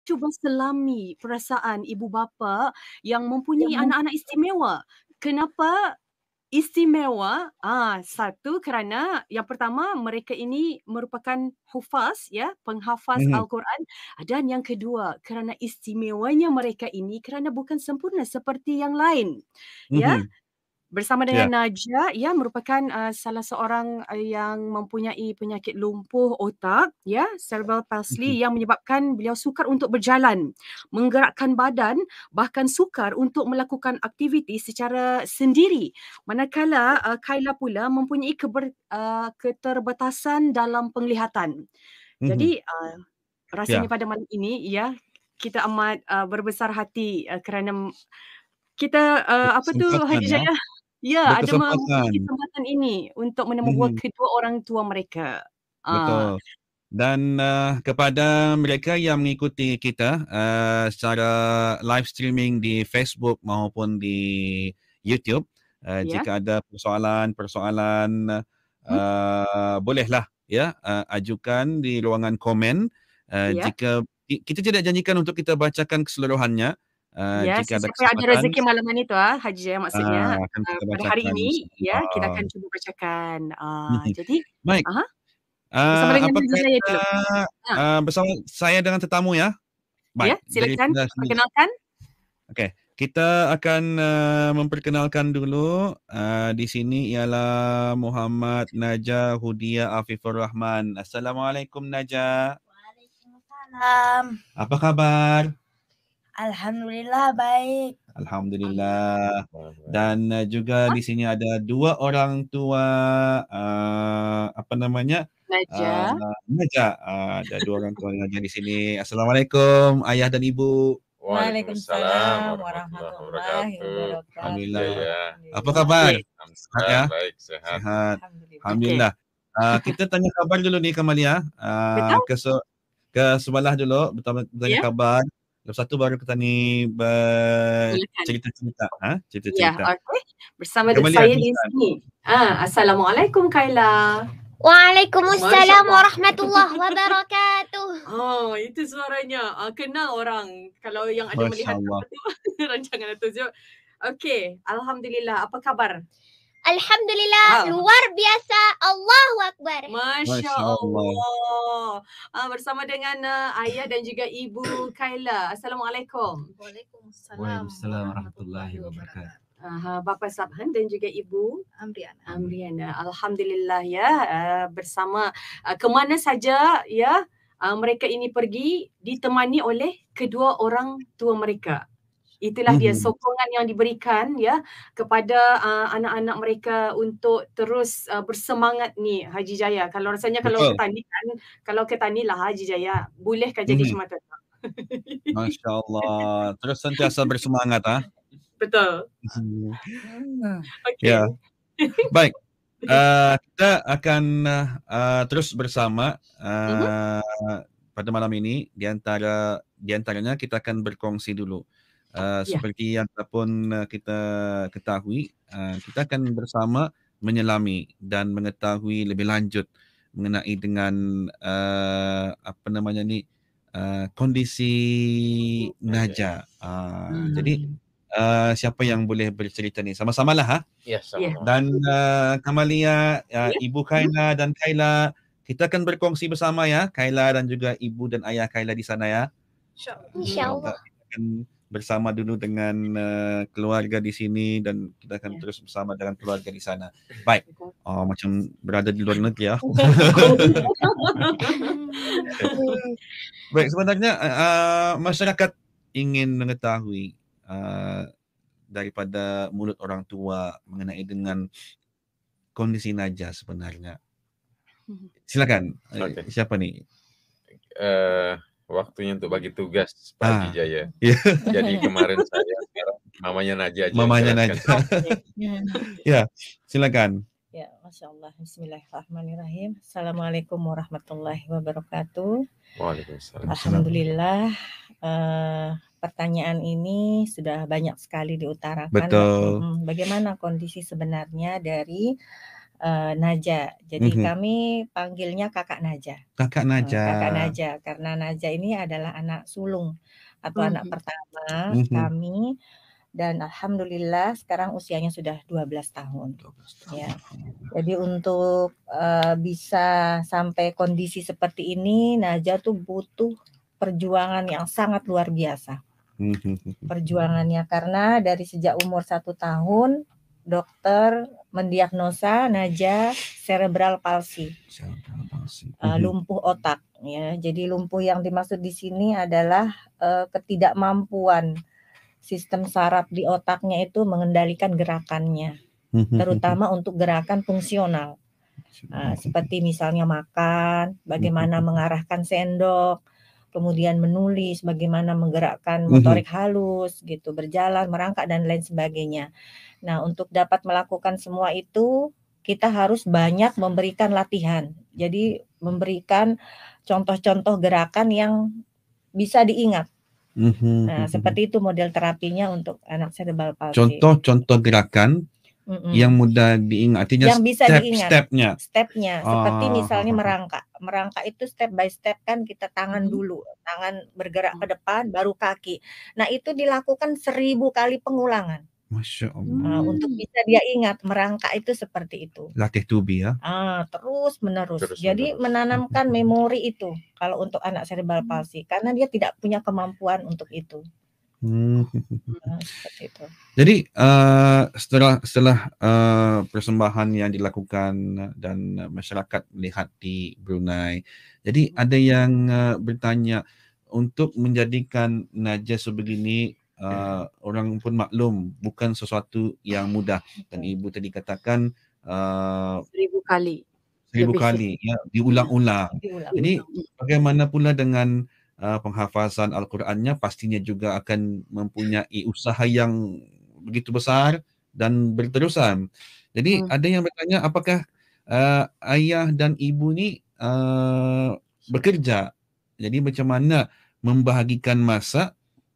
cuba selami perasaan ibu bapa yang mempunyai anak-anak istimewa. Kenapa istimewa? Satu, kerana yang pertama mereka ini merupakan hufaz, ya, penghafaz Mhm. Al-Quran, dan yang kedua kerana istimewanya mereka ini kerana bukan sempurna seperti yang lain. Ya, Mhm. bersama Ya. dengan Najah, ia merupakan salah seorang yang mempunyai penyakit lumpuh otak, ya, cerebral palsy, Mhm. yang menyebabkan beliau sukar untuk berjalan, menggerakkan badan, bahkan sukar untuk melakukan aktiviti secara sendiri. Manakala Kayla pula mempunyai keterbatasan dalam penglihatan. Mhm. Jadi rasanya Ya. pada malam ini, ya, kita amat berbesar hati kerana kita apa tu Berkesempatan Haji ya. Jaya? Ya, ada mempunyai Berkesempatan. kesempatan ini untuk menemui Mhm. kedua orang tua mereka. Ah, Betul. Dan kepada mereka yang mengikuti kita secara live streaming di Facebook maupun di YouTube, ya. jika ada persoalan-persoalan Hmm, bolehlah ya ajukan di ruangan komen. ya. Jika kita tidak janjikan untuk kita bacakan keseluruhannya, Ya, jika ada sesiapa yang ada kesempatan rezeki malaman itu Haji Jaya, maksudnya akan kita pada hari bacakan ini, ya, kita insya-Allah. akan cuba bacakan. Mhm. Jadi Baik. aha, bersama dengan Apa Haji Jaya kata dulu. Ha, bersama saya dengan tetamu ya? ya, Baik, silakan daripada sini. perkenalkan. Okey, kita akan memperkenalkan dulu. Di sini ialah Muhammad Najah Hudia Afifur Rahman. Assalamualaikum Najah. Waalaikumsalam. Apa khabar? Alhamdulillah baik. Alhamdulillah. Dan juga di sini ada dua orang tua apa namanya? Najah. Najah. Ada dua orang tua Najah di sini. Assalamualaikum ayah dan ibu. Waalaikumsalam warahmatullahi wabarakatuh. Alhamdulillah. Ya. Apa kabar? Okey. Sehat ya? Baik, sehat. Sehat. Alhamdulillah. Alhamdulillah. Kita tanya kabar dulu nih Kamalia. Betul? Ke sebelah dulu bertanya Ya. kabar. Lepas tu baru kita ni Silakan. cerita-cerita. Ya, Cerita-cerita. okey. Bersama Kamalia, saya di silakan. sini. Assalamualaikum Kayla. Waalaikumsalam Masya-Allah. warahmatullahi wabarakatuh. Oh, itu suaranya. Kenal orang kalau yang ada melihat Masya-Allah. apa tu rancangan itu. Okey, alhamdulillah. Apa khabar? Alhamdulillah luar biasa. Allahu akbar. Masya-Allah. Masya-Allah. Bersama dengan ayah dan juga ibu Kayla. Assalamualaikum. Waalaikumsalam warahmatullahi wabarakatuh. Bapa Sabhan dan juga ibu Amriana. Alhamdulillah, ya, bersama ke mana saja, ya, mereka ini pergi ditemani oleh kedua orang tua mereka. Itulah dia sokongan yang diberikan, ya, kepada anak-anak mereka untuk terus bersemangat ni Haji Jaya. Kalau rasanya Betul. kalau ketani lah Haji Jaya, bolehkah jadi semata tu? Masya-Allah. Terus sentiasa bersemangat Betul. Okey. Ya. Baik. Kita akan terus bersama pada malam ini. Di antaranya kita akan berkongsi dulu. Seperti yang pun kita ketahui, kita akan bersama menyelami dan mengetahui lebih lanjut mengenai dengan apa namanya ni kondisi Najah. Jadi siapa yang boleh bercerita ni? Sama-samalah Ya, sama-sama. Dan Kamalia, Ibu Kayla dan Kayla, kita akan berkongsi bersama ya, Kayla dan juga ibu dan ayah Kayla di sana ya. Insyaallah. Kita akan bersama dulu dengan keluarga di sini dan kita akan terus bersama dengan keluarga di sana. Baik. Macam berada di luar negeri ya. Baik, sebenarnya masyarakat ingin mengetahui daripada mulut orang tua mengenai dengan kondisi Najah sebenarnya. Silakan. Okey. Siapa ni? Waktunya untuk bagi tugas Pak Haji Jaya. Jadi kemarin saya sekarang mamanya Najah aja. Mamanya Najah. Ya, silakan. Ya, Masya-Allah. Bismillahirrahmanirrahim. Assalamualaikum warahmatullahi wabarakatuh. Waalaikumsalam. Alhamdulillah. Pertanyaan ini sudah banyak sekali diutarakan. Betul. Bagaimana kondisi sebenarnya dari Naja. Jadi kami panggilnya Kakak Naja. Kakak Naja. Kakak Naja, karena Naja ini adalah anak sulung atau anak pertama kami, dan alhamdulillah sekarang usianya sudah 12 tahun. Ya. Jadi untuk bisa sampai kondisi seperti ini, Naja tuh butuh perjuangan yang sangat luar biasa. Perjuangannya karena dari sejak umur 1 tahun dokter mendiagnosa Naja cerebral palsy, lumpuh otak. Ya, jadi lumpuh yang dimaksud di sini adalah ketidakmampuan sistem saraf di otaknya itu mengendalikan gerakannya, terutama untuk gerakan fungsional, seperti misalnya makan, bagaimana mengarahkan sendok, kemudian menulis, bagaimana menggerakkan motorik halus, gitu, berjalan, merangkak dan lain sebagainya. Nah, untuk dapat melakukan semua itu, kita harus banyak memberikan latihan. Jadi memberikan contoh-contoh gerakan yang bisa diingat. Nah, seperti itu model terapinya untuk anak cerebral palsy. Contoh-contoh gerakan yang mudah diingat, artinya yang bisa diingat stepnya. Oh. Seperti misalnya merangkak itu step by step kan, kita tangan dulu, tangan bergerak ke depan, baru kaki. Nah, itu dilakukan 1000 kali pengulangan. Masya Allah. Untuk bisa dia ingat merangkak itu seperti itu. Latih tubi ya. Terus menerus. Jadi menanamkan memori itu kalau untuk anak cerebral palsy, karena dia tidak punya kemampuan untuk itu. Seperti itu. Jadi setelah persembahan yang dilakukan dan masyarakat melihat di Brunei, jadi ada yang bertanya, untuk menjadikan Naja sebegini, orang pun maklum bukan sesuatu yang mudah, dan ibu tadi katakan 1000 kali. 1000 kali ya, diulang-ulang. Jadi bagaimana pula dengan penghafazan Al-Qurannya? Pastinya juga akan mempunyai usaha yang begitu besar dan berterusan. Jadi ada yang bertanya, apakah ayah dan ibu ni bekerja? Jadi macam mana membahagikan masa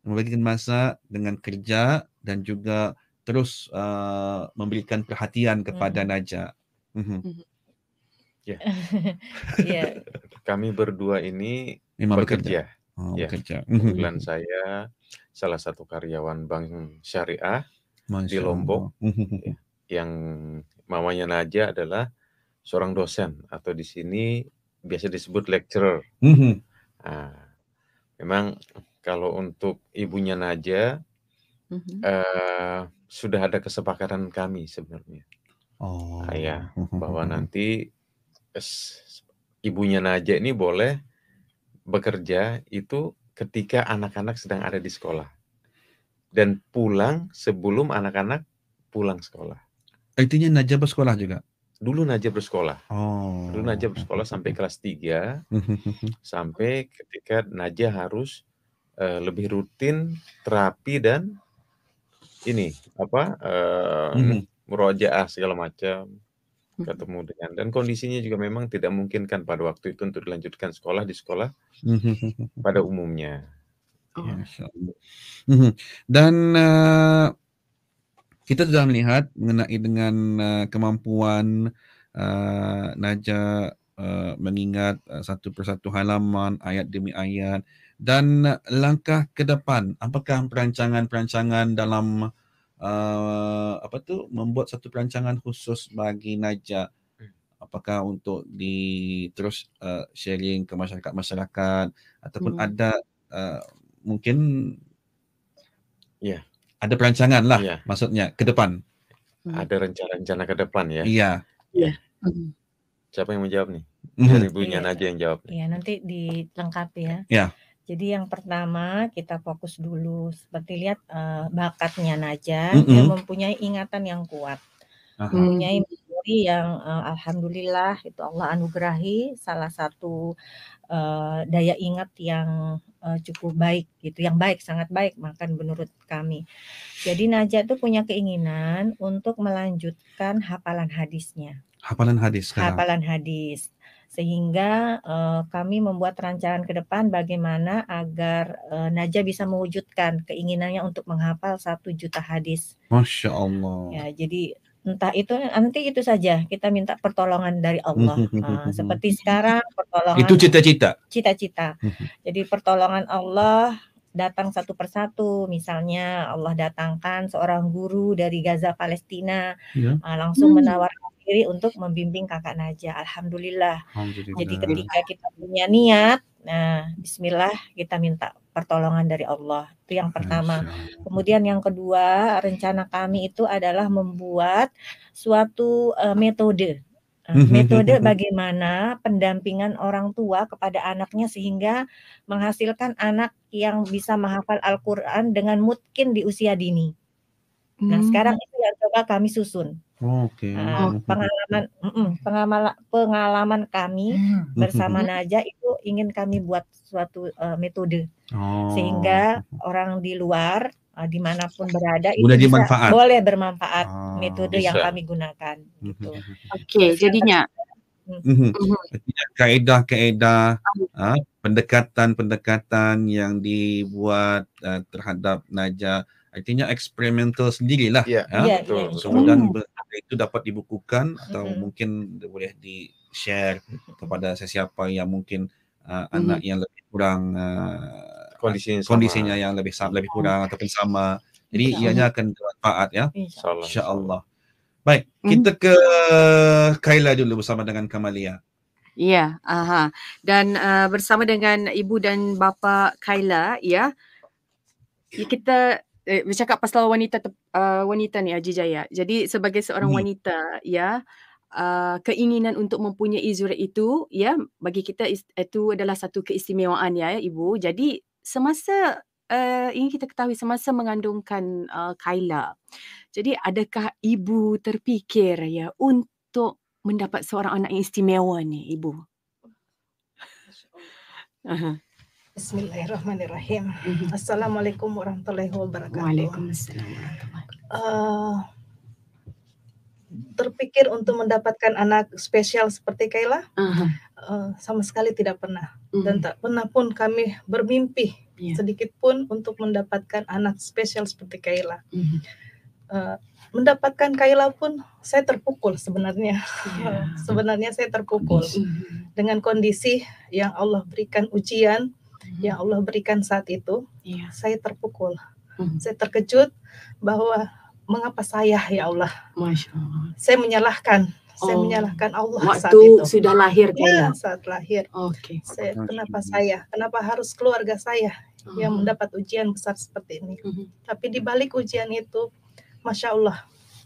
dengan kerja dan juga terus memberikan perhatian kepada Naja? Ya. Ya. Kami berdua ini memang bekerja. Ya. Bekerja. Kebetulan saya salah satu karyawan Bank Syariah di Lombok, ya, yang mamanya Naja adalah seorang dosen, atau di sini biasa disebut lecturer. Memang kalau untuk ibunya Naja, sudah ada kesepakatan kami sebenarnya, ya, bahwa nanti ibunya Naja ini boleh bekerja itu ketika anak-anak sedang ada di sekolah, dan pulang sebelum anak-anak pulang sekolah. Artinya Naja bersekolah juga? Dulu Naja bersekolah. Dulu Naja bersekolah sampai kelas 3, sampai ketika Naja harus lebih rutin terapi dan ini murojaah segala macam, ketemu dengan, dan kondisinya juga memang tidak memungkinkan pada waktu itu untuk dilanjutkan sekolah di sekolah pada umumnya. Dan kita sudah melihat mengenai dengan kemampuan Naja mengingat satu persatu halaman, ayat demi ayat, dan langkah ke depan. Apakah perancangan dalam membuat satu perancangan khusus bagi Naja? Apakah untuk terus sharing ke masyarakat ataupun ada mungkin ada perancangan lah, maksudnya ke depan? Ada rencana ke depan ya? Iya. Siapa yang menjawab nih? Dari ibunya Naja yang jawab. Iya, nanti dilengkapi ya. Ya. Jadi yang pertama kita fokus dulu, seperti lihat bakatnya Naja, dia mempunyai ingatan yang kuat, mempunyai memori yang alhamdulillah itu Allah anugerahi salah satu daya ingat yang cukup baik gitu, yang baik, sangat baik bahkan menurut kami. Jadi Naja tuh punya keinginan untuk melanjutkan hafalan hadisnya. Hafalan hadis. Hafalan hadis. Sehingga kami membuat rancangan ke depan bagaimana agar Naja bisa mewujudkan keinginannya untuk menghafal 1 juta hadis. Masya Allah. Ya, jadi entah itu nanti itu saja kita minta pertolongan dari Allah. Seperti sekarang pertolongan Itu cita-cita. Cita-cita. Jadi pertolongan Allah datang satu persatu. Misalnya Allah datangkan seorang guru dari Gaza Palestina langsung menawarkan diri untuk membimbing kakak Najah. Alhamdulillah. Jadi ketika kita punya niat, nah bismillah kita minta pertolongan dari Allah. Itu yang pertama. Kemudian yang kedua, rencana kami itu adalah membuat suatu metode. Metode bagaimana pendampingan orang tua kepada anaknya sehingga menghasilkan anak yang bisa menghafal Al-Quran dengan mungkin di usia dini. Nah, sekarang itu yang coba kami susun. Pengalaman kami bersama Najah itu ingin kami buat suatu metode sehingga orang di luar dimanapun berada itu boleh bermanfaat metode yang kami gunakan gitu. Oke, jadinya kaedah-kaedah pendekatan-pendekatan yang dibuat terhadap Najah artinya eksperimental sendirilah dan itu dapat dibukukan atau mungkin boleh di-share kepada sesiapa yang mungkin anak yang lebih kurang kondisinya yang lebih kurang ataupun sama. Jadi ianya akan bermanfaat ya. Insya-Allah. Baik, kita ke Kayla dulu bersama dengan Kamalia. Ya, dan bersama dengan ibu dan bapa Kayla ya. Kita bercakap pasal wanita ni Haji Jaya. Jadi sebagai seorang wanita ya, keinginan untuk mempunyai zuriat itu ya bagi kita itu adalah satu keistimewaan ya ibu. Jadi semasa ingin kita ketahui semasa mengandungkan Kayla. Jadi adakah ibu terfikir ya untuk mendapat seorang anak yang istimewa ni ibu? Bismillahirrahmanirrahim. Assalamualaikum warahmatullahi wabarakatuh. Waalaikumsalam. Terpikir untuk mendapatkan anak spesial seperti Kayla? Sama sekali tidak pernah. Dan tak pernah pun kami bermimpi sedikit pun untuk mendapatkan anak spesial seperti Kayla. Mendapatkan Kayla pun saya terpukul sebenarnya. Sebenarnya saya terpukul dengan kondisi yang Allah berikan ujian, yang Allah berikan saat itu. Saya terpukul. Saya terkejut bahwa mengapa saya ya Allah. Masya Allah. Saya menyalahkan Allah saat itu. itu. Sudah lahir Kayla? Saat lahir. Okay. Kenapa harus keluarga saya yang mendapat ujian besar seperti ini. Tapi di balik ujian itu, Masya Allah,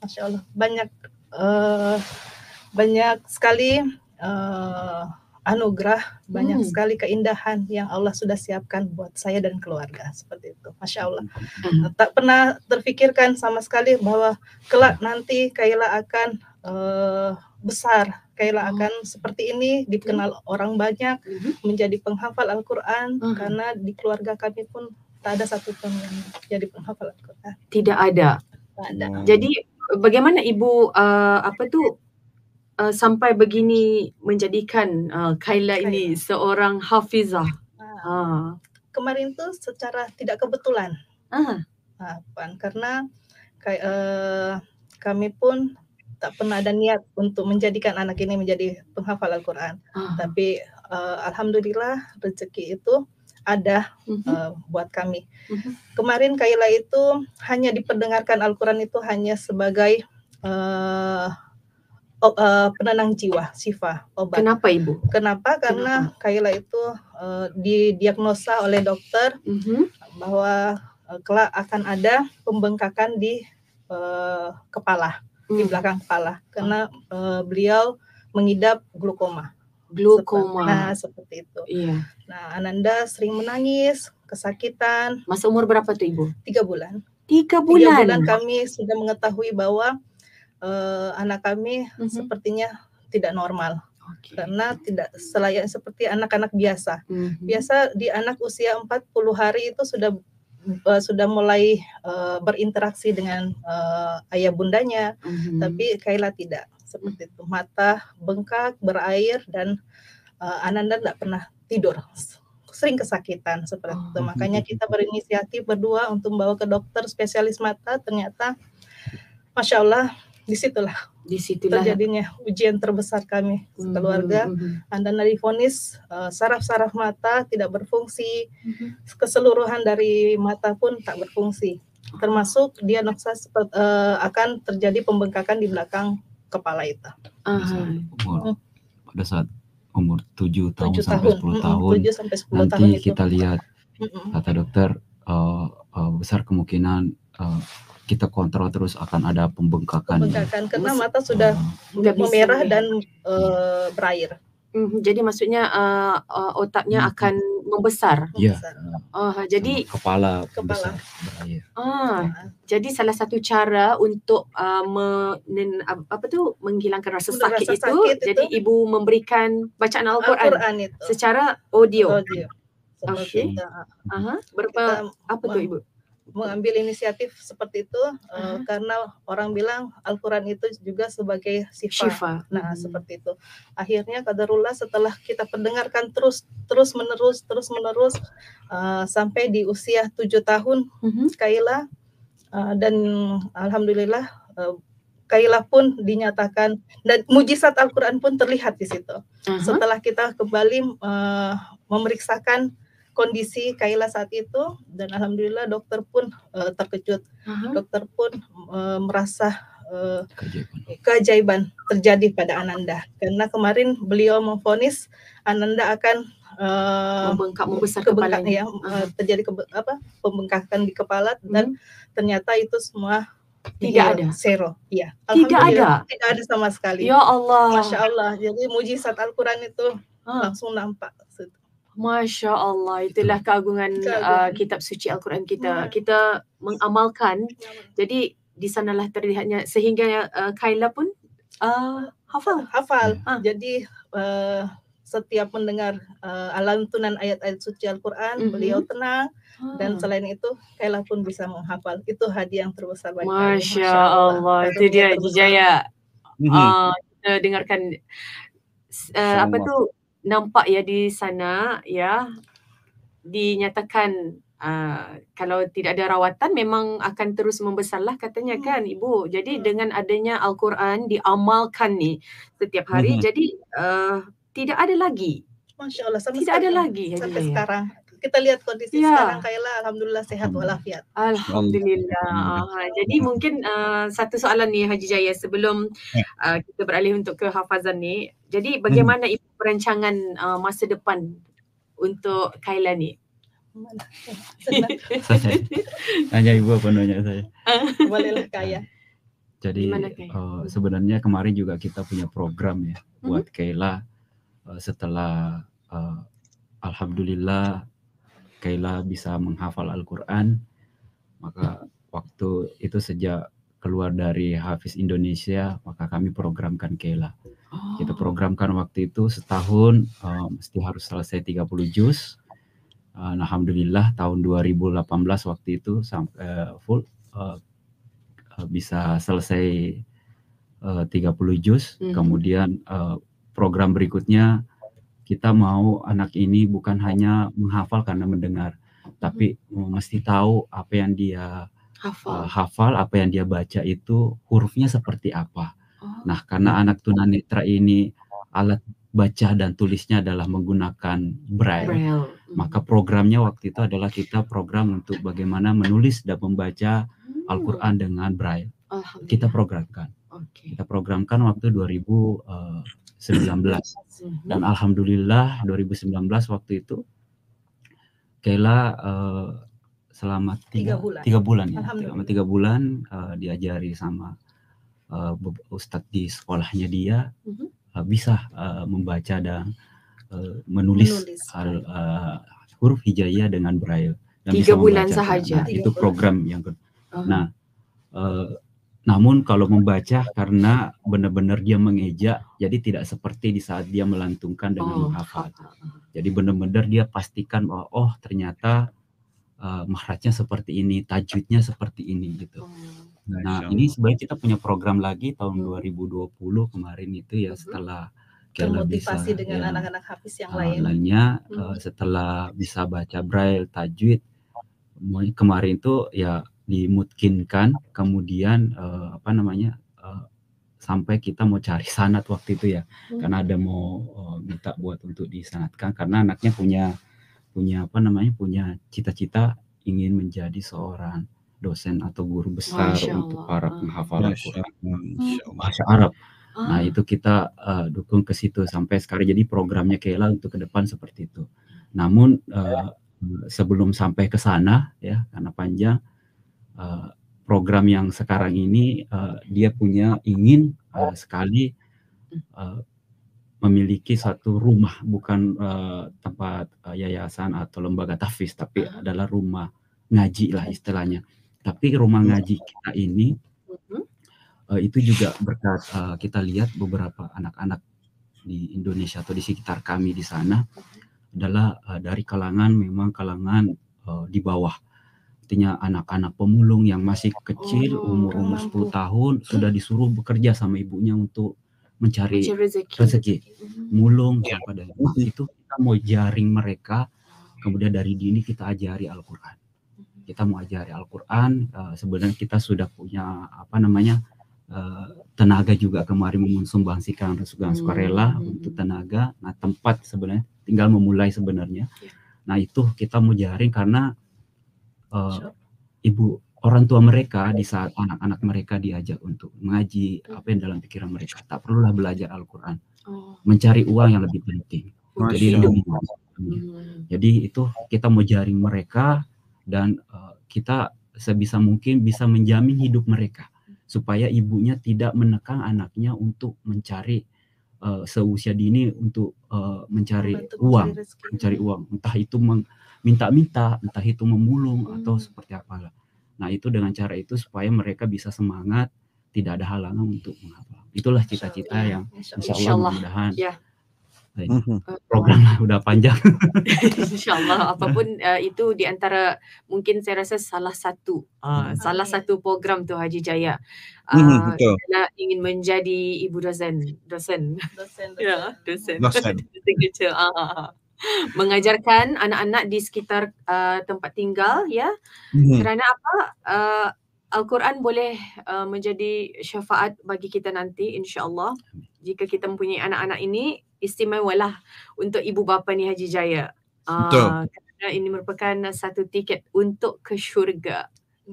banyak sekali anugerah, banyak sekali keindahan yang Allah sudah siapkan buat saya dan keluarga seperti itu. Masya Allah. Tak pernah terfikirkan sama sekali bahwa kelak nanti Kayla akan besar, Kayla akan seperti ini, dikenal orang banyak, menjadi penghafal Al-Quran, karena di keluarga kami pun tak ada satu pun yang jadi penghafal Al-Quran. Tidak ada. Jadi bagaimana ibu sampai begini menjadikan Kayla ini seorang hafizah? Kemarin tuh secara tidak kebetulan. Karena kami pun tak pernah ada niat untuk menjadikan anak ini menjadi penghafal Al-Quran. Tapi alhamdulillah rezeki itu ada buat kami. Kemarin Kayla itu hanya diperdengarkan Al-Quran itu hanya sebagai penenang jiwa, syifa, obat. Kenapa ibu? Kenapa? Karena Kayla itu didiagnosa oleh dokter bahwa kelak akan ada pembengkakan di kepala, di belakang kepala, karena beliau mengidap glukoma. Nah, seperti itu. Iya. Nah, Ananda sering menangis, kesakitan. Masa umur berapa tuh ibu? 3 bulan. 3 bulan? 3 bulan kami sudah mengetahui bahwa anak kami sepertinya tidak normal. Karena tidak selayaknya seperti anak-anak biasa. Biasa di anak usia 40 hari itu sudah mulai berinteraksi dengan ayah bundanya. Tapi Kayla tidak. Seperti itu, mata bengkak, berair, dan Ananda tidak pernah tidur, sering kesakitan seperti itu. Makanya kita berinisiatif berdua untuk membawa ke dokter spesialis mata. Ternyata Masya Allah disitulah Disitulah. terjadinya ujian terbesar kami keluarga. Andana divonis saraf-saraf mata tidak berfungsi, keseluruhan dari mata pun tak berfungsi, termasuk diagnosa akan terjadi pembengkakan di belakang kepala itu. Pada saat umur 7 tahun 7 sampai 10 tahun 7 sampai 10 nanti tahun itu. kita lihat kata dokter besar kemungkinan kita kontrol terus akan ada pembengkakan karena mata sudah memerah dan berair. Jadi maksudnya otaknya akan membesar. Ya. Jadi kepala besar berair. Jadi salah satu cara untuk menghilangkan rasa sakit itu, jadi ibu memberikan bacaan Al-Quran itu secara audio. Oke. Apa tuh ibu? Mengambil inisiatif seperti itu karena orang bilang Al-Quran itu juga sebagai syifa. Nah, seperti itu. Akhirnya qadarullah setelah kita pendengarkan terus menerus sampai di usia 7 tahun Kaila, dan alhamdulillah Kaila pun dinyatakan dan mujizat Al-Quran pun terlihat di situ. Setelah kita kembali memeriksakan kondisi Kaila saat itu, dan alhamdulillah dokter pun terkejut. Dokter pun merasa keajaiban terjadi pada Ananda, karena kemarin beliau memvonis Ananda akan membesar kepalanya, terjadi pembengkakan di kepala, dan ternyata itu semua tidak ada. Zero. Ya, tidak ada sama sekali. Ya Allah. Masya Allah. Jadi mujizat Al-Quran itu langsung nampak. Masya Allah, itulah keagungan kitab suci Al-Quran kita. Kita mengamalkan, jadi di sanalah terlihatnya, sehingga Kaila pun hafal. Jadi setiap mendengar lantunan ayat-ayat suci Al-Quran, beliau tenang, dan selain itu Kaila pun bisa menghafal. Itu hadiah yang terbesar bagi kami. Masya Allah, itu dia Jijaya. Kita dengarkan nampak ya di sana ya, dinyatakan kalau tidak ada rawatan memang akan terus membesarlah katanya kan ibu. Jadi dengan adanya Al-Quran diamalkan nih setiap hari, jadi tidak ada lagi. Masya Allah, tidak ada lagi sampai sekarang. Kita lihat kondisi sekarang Kaila alhamdulillah sehat walafiat. Alhamdulillah. Jadi mungkin satu soalan nih Haji Jaya sebelum kita beralih untuk ke hafazan ni. Jadi bagaimana ibu perancangan masa depan untuk Kaila ni? Hanya ibu apa nanya saya? Bolehlah Kaya. Jadi sebenarnya kemarin juga kita punya program ya buat Kaila setelah alhamdulillah Kaila bisa menghafal Al-Quran, maka waktu itu sejak keluar dari Hafiz Indonesia, maka kami programkan Kaila. Kita programkan waktu itu setahun mesti harus selesai 30 juz. Alhamdulillah tahun 2018 waktu itu sampai full bisa selesai 30 juz. Kemudian program berikutnya kita mau anak ini bukan hanya menghafal karena mendengar, tapi mesti tahu apa yang dia hafal, apa yang dia baca itu hurufnya seperti apa. Nah, karena anak tunanetra ini alat baca dan tulisnya adalah menggunakan braille, maka programnya waktu itu adalah kita program untuk bagaimana menulis dan membaca Al-Quran dengan braille. Kita programkan. Kita programkan waktu 2019. Dan alhamdulillah 2019 waktu itu Kaila selama 3 bulan ya. Selama 3 bulan diajari sama ustadz di sekolahnya dia bisa membaca dan menulis huruf hijaiyah dengan braille. Dan 3 bulan sahaja. Nah, itu program yang Nah, namun kalau membaca karena benar-benar dia mengeja, jadi tidak seperti di saat dia melantungkan dengan menghafal. Jadi benar-benar dia pastikan bahwa ternyata makhrajnya seperti ini, tajwidnya seperti ini gitu. Nah, ini sebenarnya kita punya program lagi tahun 2020 kemarin itu ya, setelah termotivasi dengan anak-anak hafiz yang lainnya setelah bisa baca braille, tajwid, kemarin itu ya dimungkinkan kemudian sampai kita mau cari sanad waktu itu ya, karena ada mau minta buat untuk disanadkan karena anaknya punya cita-cita ingin menjadi seorang dosen atau guru besar untuk para penghafal Al-Quran bahasa Arab. Nah itu kita dukung ke situ sampai sekarang, jadi programnya Kayla untuk ke depan seperti itu. Namun sebelum sampai ke sana ya, karena panjang, program yang sekarang ini dia ingin sekali memiliki satu rumah, bukan tempat yayasan atau lembaga tahfiz, tapi adalah rumah ngaji lah istilahnya. Tapi rumah ngaji kita ini itu juga berkat kita lihat beberapa anak-anak di Indonesia atau di sekitar kami di sana adalah dari kalangan di bawah. Artinya anak-anak pemulung yang masih kecil, umur 10 tahun sudah disuruh bekerja sama ibunya untuk mencari rezeki, mulung pada itu kita mau jaring mereka, kemudian dari dini kita ajari Al-Quran. Kita mau ajari Al-Quran, sebenarnya kita sudah punya tenaga juga kemarin mensumbangsikan sukarela untuk tenaga. Nah tempat sebenarnya tinggal memulai sebenarnya. Nah itu kita mau jaring karena orang tua mereka di saat anak-anak mereka diajak untuk mengaji, apa yang dalam pikiran mereka, tak perlulah belajar Al-Quran, mencari uang yang lebih penting. Jadi itu kita mau jaring mereka dan kita sebisa mungkin bisa menjamin hidup mereka supaya ibunya tidak menekan anaknya untuk mencari seusia dini untuk mencari uang, entah itu minta-minta, entah itu memulung atau seperti apalah. Nah itu dengan cara itu supaya mereka bisa semangat, tidak ada halangan untuk menghafal. Itulah cita-cita yang insyaallah mudah-mudahan program udah panjang. Insyaallah apapun itu di antara mungkin saya rasa salah satu program tu Haji Jaya. Adalah ingin menjadi ibu dosen. Ya, dosen. Kecil. Mengajarkan anak-anak di sekitar tempat tinggal ya. Kerana apa? Al-Quran boleh menjadi syafaat bagi kita nanti insya-Allah. Jika kita mempunyai anak-anak ini, istimewalah untuk ibu bapa ni Haji Jaya. Kerana ini merupakan satu tiket untuk ke syurga.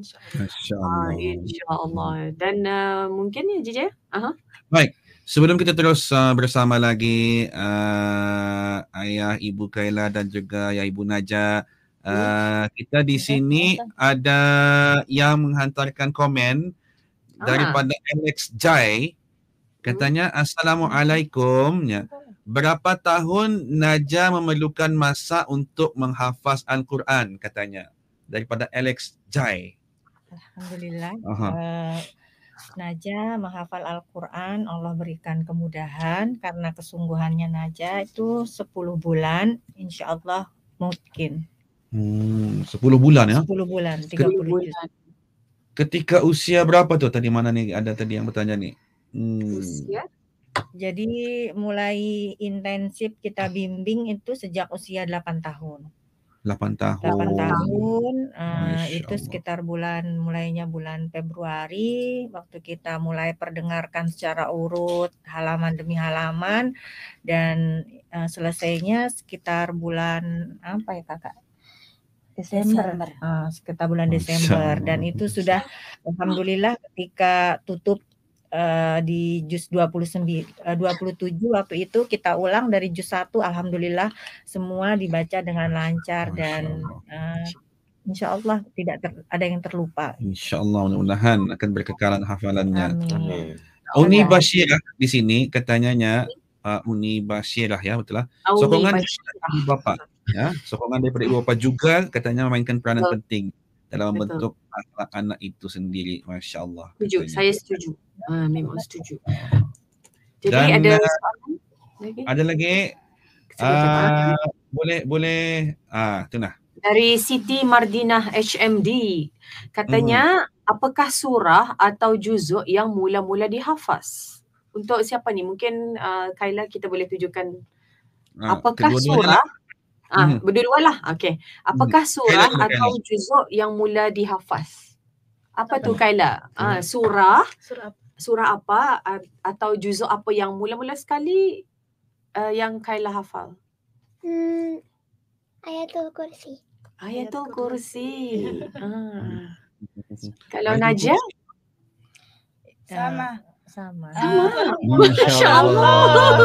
InsyaAllah. Dan mungkin Haji Jaya? Baik. Sebelum kita terus bersama lagi ayah Ibu Kayla dan juga ayah Ibu Najah, kita di sini ada yang menghantarkan komen daripada Alex Jai. Katanya Assalamualaikum. Ya. Berapa tahun Najah memerlukan masa untuk menghafaz Al-Quran katanya, daripada Alex Jai. Alhamdulillah. Najah menghafal Al-Quran, Allah berikan kemudahan karena kesungguhannya Najah itu 10 bulan, insya Allah mungkin. 10 bulan ya? 10 bulan, 30 juz. Ketika usia berapa tuh? Tadi mana nih? Ada tadi yang bertanya nih. Usia? Jadi mulai intensif kita bimbing itu sejak usia 8 tahun. 8 tahun. 8 tahun itu sekitar mulainya bulan Februari, waktu kita mulai perdengarkan secara urut halaman demi halaman, dan selesainya sekitar bulan apa ya Kakak? Desember. Sekitar bulan Desember, dan itu sudah alhamdulillah ketika tutup di juz 27 waktu itu kita ulang dari juz 1, alhamdulillah semua dibaca dengan lancar dan insyaallah tidak ada yang terlupa. Insyaallah, mudah-mudahan akan berkekalan hafalannya. Amin. Uni Basyirah di sini katanya Uni Basyirah ya, betul lah. Sokongan dari Bapak ya, sokongan daripada ibu bapa juga katanya memainkan peranan penting dalam membentuk anak-anak itu sendiri. Masya Allah. Saya setuju. Memang setuju. Jadi dan, ada soalan lagi? Ada lagi? Boleh. Itu nah. Dari Siti Mardinah HMD. Katanya, apakah surah atau juzuk yang mula-mula dihafaz? Untuk siapa ni? Mungkin Kayla kita boleh tujukan. Apakah surah? Berdua lah. Okay. Apakah surah atau juzuk yang mula dihafaz? Apa tu Kayla? Surah surah apa atau juzuk apa yang mula-mula sekali yang Kayla hafal? Ayatul Kursi. Ayatul Kursi. Kalau Najah? Sama. Masya Allah.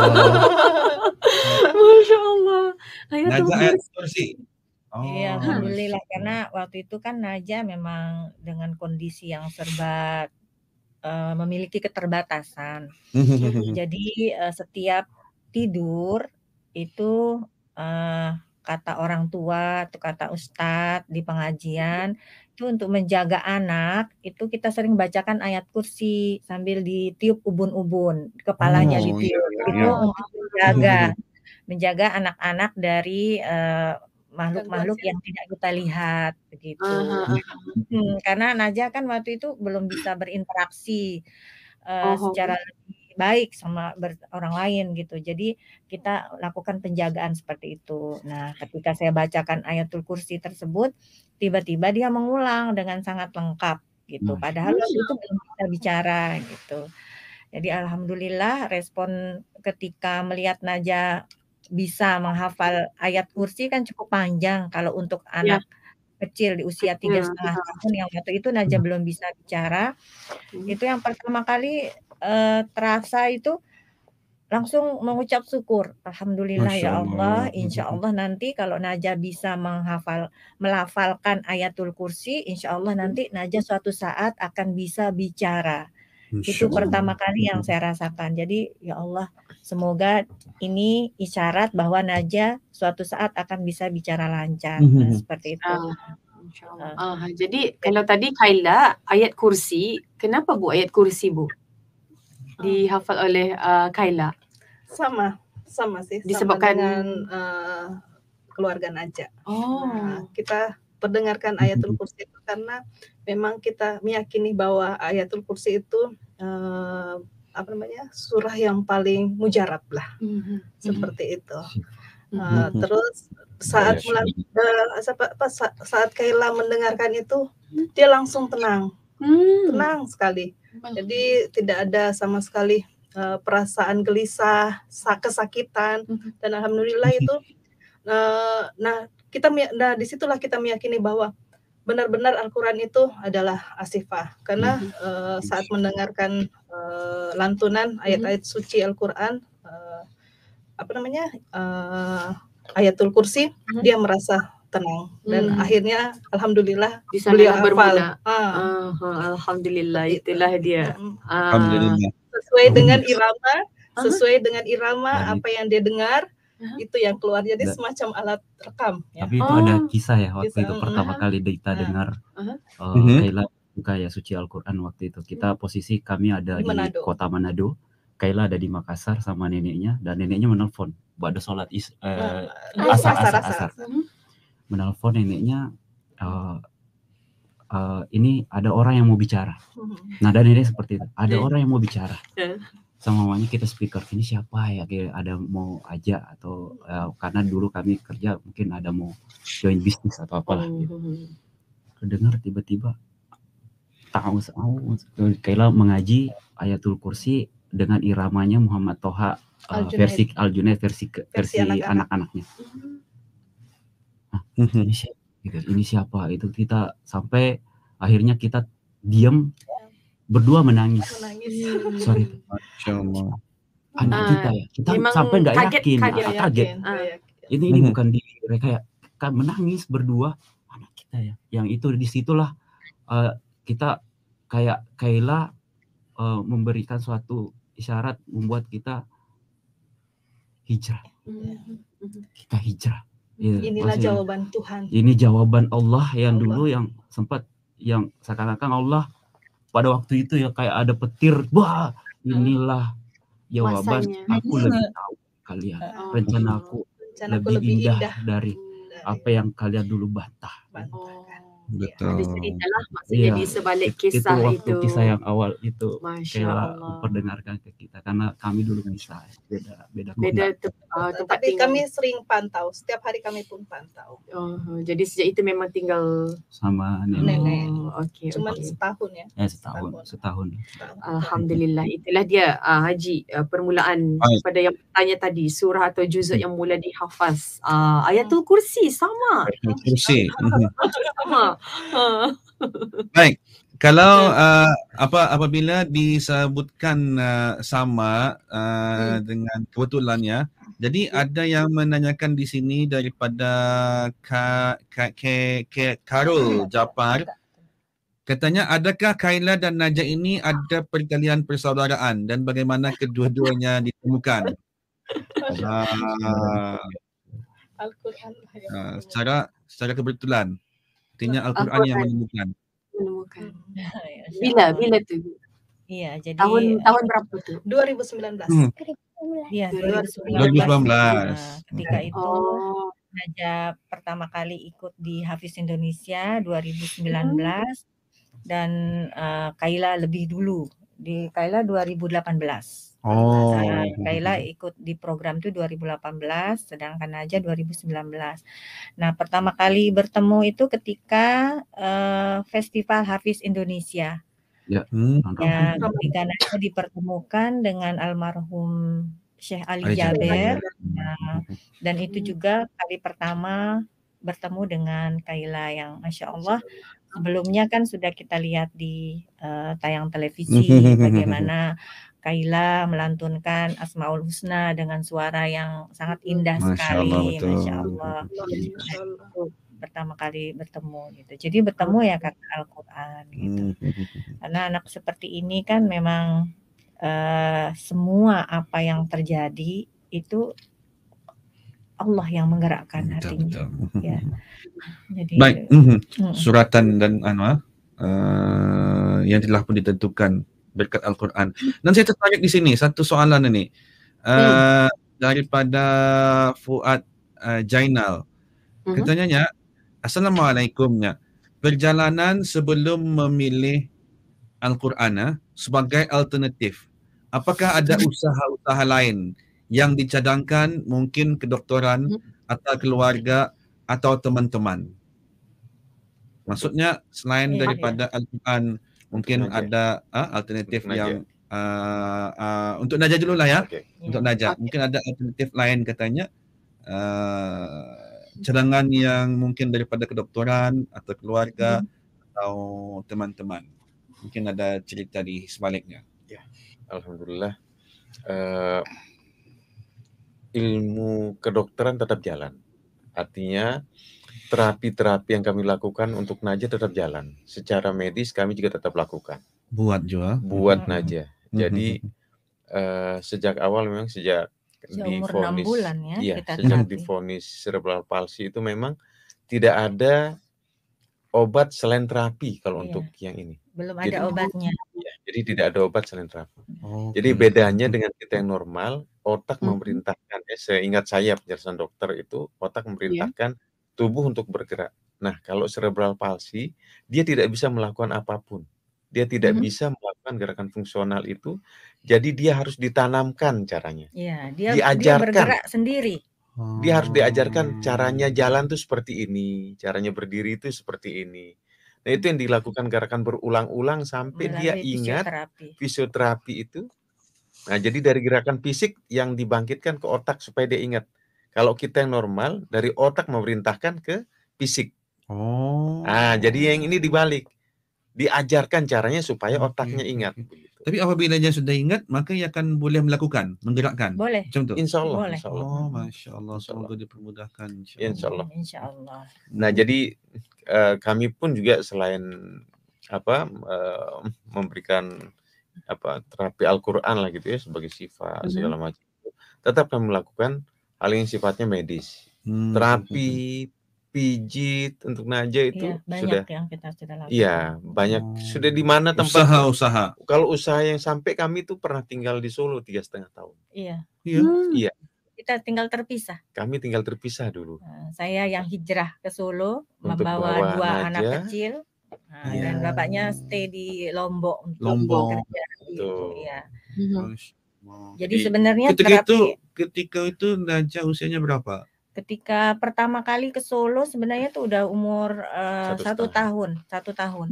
Masya Allah. Ayatul Kursi. Iya, alhamdulillah, karena waktu itu kan Najah memang dengan kondisi yang serba memiliki keterbatasan. Jadi setiap tidur itu kata orang tua atau kata ustadz di pengajian itu untuk menjaga anak itu kita sering bacakan ayat kursi sambil ditiup ubun-ubun, kepalanya ditiup. Itu untuk menjaga anak-anak dari makhluk-makhluk yang tidak kita lihat begitu. Karena Najah kan waktu itu belum bisa berinteraksi secara lebih baik sama orang lain gitu. Jadi kita lakukan penjagaan seperti itu. Nah, ketika saya bacakan ayatul kursi tersebut, tiba-tiba dia mengulang dengan sangat lengkap gitu. Padahal waktu itu belum bisa bicara gitu. Jadi alhamdulillah respon ketika melihat Najah bisa menghafal ayat kursi kan cukup panjang kalau untuk anak kecil di usia 3,5 tahun yang waktu itu Najah belum bisa bicara. Itu yang pertama kali terasa itu langsung mengucap syukur. Alhamdulillah ya Allah, insya Allah nanti kalau Najah bisa melafalkan ayatul kursi, insya Allah nanti Najah suatu saat akan bisa bicara. Itu pertama kali yang saya rasakan. Jadi ya Allah, semoga ini isyarat bahwa Najah suatu saat akan bisa bicara lancar. Nah, seperti itu. Jadi kalau tadi Kayla ayat kursi, kenapa Bu ayat kursi Bu dihafal oleh Kayla? Sama sih. Disebabkan sama dengan keluarga Najah. Kita perdengarkan ayatul kursi itu karena memang kita meyakini bahwa ayatul kursi itu surah yang paling mujarab lah, seperti itu. Terus saat Kayla mendengarkan itu dia langsung tenang sekali. Jadi tidak ada sama sekali perasaan gelisah, kesakitan, dan alhamdulillah itu. Disitulah kita meyakini bahwa benar-benar Al-Quran itu adalah asifah, karena saat mendengarkan lantunan ayat-ayat suci Al-Quran, ayatul kursi, dia merasa tenang dan akhirnya alhamdulillah beliau hafal. Alhamdulillah, itulah dia. Sesuai dengan irama apa yang dia dengar. Itu yang keluar, jadi semacam alat rekam ya. Tapi itu ada kisah ya waktu itu pertama kali kita dengar Kayla buka ya suci Al-Quran. Waktu itu kita posisi kami ada di kota Manado, Kayla ada di Makassar sama neneknya, dan neneknya menelpon pada sholat asar. Menelpon neneknya, ini ada orang yang mau bicara. Nah, dan nenek seperti itu, ada orang yang mau bicara. Sama mamanya kita speaker, ini siapa ya, kayak ada mau aja atau karena dulu kami kerja mungkin ada mau join bisnis atau apalah gitu. Kedengar tiba-tiba tahu Kayla mengaji ayatul kursi dengan iramanya Muhammad Toha versi Al-Junaid versi anak-anaknya. Nah, ini siapa itu, kita sampai akhirnya kita diam berdua menangis. Sorry, anak kita ya, kita sampai nggak yakin, kaget. Ini bukan diri mereka ya, menangis berdua anak kita ya. Yang itu disitulah kita kayak Kayla memberikan suatu isyarat, membuat kita hijrah. Kita hijrah. Inilah jawaban Tuhan. Ini jawaban Allah yang dulu yang sempat yang seakan-akan Allah pada waktu itu ya kayak ada petir, wah inilah jawaban. Aku lebih tahu kalian, rencana aku lebih indah dari apa yang kalian dulu bantah. Betul. Ada cerita lah maksudnya di sebalik kisah itu. itu. Waktu kisah yang awal itu Masya Kayla Allah. memperdengarkan ke kita karena kami dulu bisa beda tempat Tapi tinggal. kami sering pantau, setiap hari kami pun pantau. Jadi sejak itu memang tinggal sama nenek. Okey. Cuman setahun ya. Setahun. Alhamdulillah, itulah dia Haji, permulaan pada yang tanya tadi, surah atau juzuk yang mula dihafaz. Ayatul Kursi sama. Kursi. Sama. Baik. Kalau apabila disebutkan sama dengan kebetulannya, jadi ada yang menanyakan di sini daripada Karul Japar. Katanya, adakah Kayla dan Najah ini ada pertalian persaudaraan dan bagaimana kedua-duanya ditemukan? Secara kebetulan, artinya Al-Quran yang menemukan. Bila tu? Iya, jadi tahun berapa tu? 2019. Iya, 2019. Ketika itu Najah pertama kali ikut di Hafiz Indonesia 2019 dan Kayla lebih dulu. Di Kayla 2018. Kayla ikut di program itu 2018, sedangkan Najah 2019. Nah, pertama kali bertemu itu ketika Festival Hafiz Indonesia. Ya, ketika Najah dipertemukan dengan almarhum Syekh Ali Jaber, dan itu juga kali pertama bertemu dengan Kayla yang Masya Allah sebelumnya kan sudah kita lihat di tayang televisi bagaimana Kayla melantunkan Asmaul Husna dengan suara yang sangat indah sekali, Masya Allah. Pertama kali bertemu gitu. Jadi bertemu ya karena Al-Quran gitu. Karena anak seperti ini kan memang semua apa yang terjadi itu Allah yang menggerakkan hatinya. Ya. Jadi, baik, suratan dan yang telah pun ditentukan berkat Al-Quran. Dan saya tertarik di sini satu soalan ini daripada Fuad Jainal. Katanya, Assalamualaikum. Perjalanan sebelum memilih Al-Quran sebagai alternatif, apakah ada usaha-usaha lain yang dicadangkan, mungkin kedoktoran atau keluarga atau teman-teman? Maksudnya selain daripada Al-Quran, mungkin ada alternatif yang untuk Najah dulu lah ya. Untuk Najah, mungkin ada alternatif lain katanya, cadangan yang mungkin daripada kedoktoran atau keluarga atau teman-teman. Mungkin ada cerita di sebaliknya. Ya, alhamdulillah. Ilmu kedokteran tetap jalan. Artinya terapi-terapi yang kami lakukan untuk Najah tetap jalan. Secara medis kami juga tetap lakukan. Buat Najah. Jadi sejak awal memang sejak divonis 6 bulan ya, sejak divonis cerebral palsy itu memang tidak ada obat selain terapi kalau untuk yang ini. Belum ada obatnya. Ya, jadi tidak ada obat selain terapi. Jadi bedanya dengan kita yang normal, otak memerintahkan, seingat saya penjelasan dokter itu, otak memerintahkan tubuh untuk bergerak. Nah, kalau cerebral palsy, dia tidak bisa melakukan apapun. Dia tidak bisa melakukan gerakan fungsional itu, jadi dia harus ditanamkan caranya. Iya, dia bergerak sendiri. Dia harus diajarkan caranya jalan tuh seperti ini, caranya berdiri itu seperti ini. Nah, itu yang dilakukan gerakan berulang-ulang sampai dia ingat fisioterapi itu. Nah, jadi dari gerakan fisik yang dibangkitkan ke otak supaya dia ingat. Kalau kita yang normal, dari otak memerintahkan ke fisik. Nah, jadi yang ini dibalik. Diajarkan caranya supaya otaknya ingat. Tapi apabila dia sudah ingat, maka ia akan boleh melakukan, menggerakkan. Boleh. Macam tu. Insya Allah. Boleh. Masya Allah. Semoga dipermudahkan. Insya Allah. Insya Allah. Nah, jadi kami pun juga selain memberikan terapi Al-Quran lah gitu ya sebagai sifat segala macam, tetap kami melakukan hal yang sifatnya medis. Terapi pijit untuk Najah itu banyak yang kita sudah lakukan. Iya, banyak sudah di mana tempat usaha. Kalau usaha yang sampai kami tuh pernah tinggal di Solo 3,5 tahun. Iya. Iya. kita tinggal terpisah. Kami tinggal terpisah dulu. Saya yang hijrah ke Solo Untuk membawa 2 bawa anak Najah. kecil. Dan bapaknya stay di Lombok untuk bekerja gitu ya. Jadi sebenarnya ketika itu Najah usianya berapa? Ketika pertama kali ke Solo sebenarnya tuh udah umur 1 tahun. 1 tahun.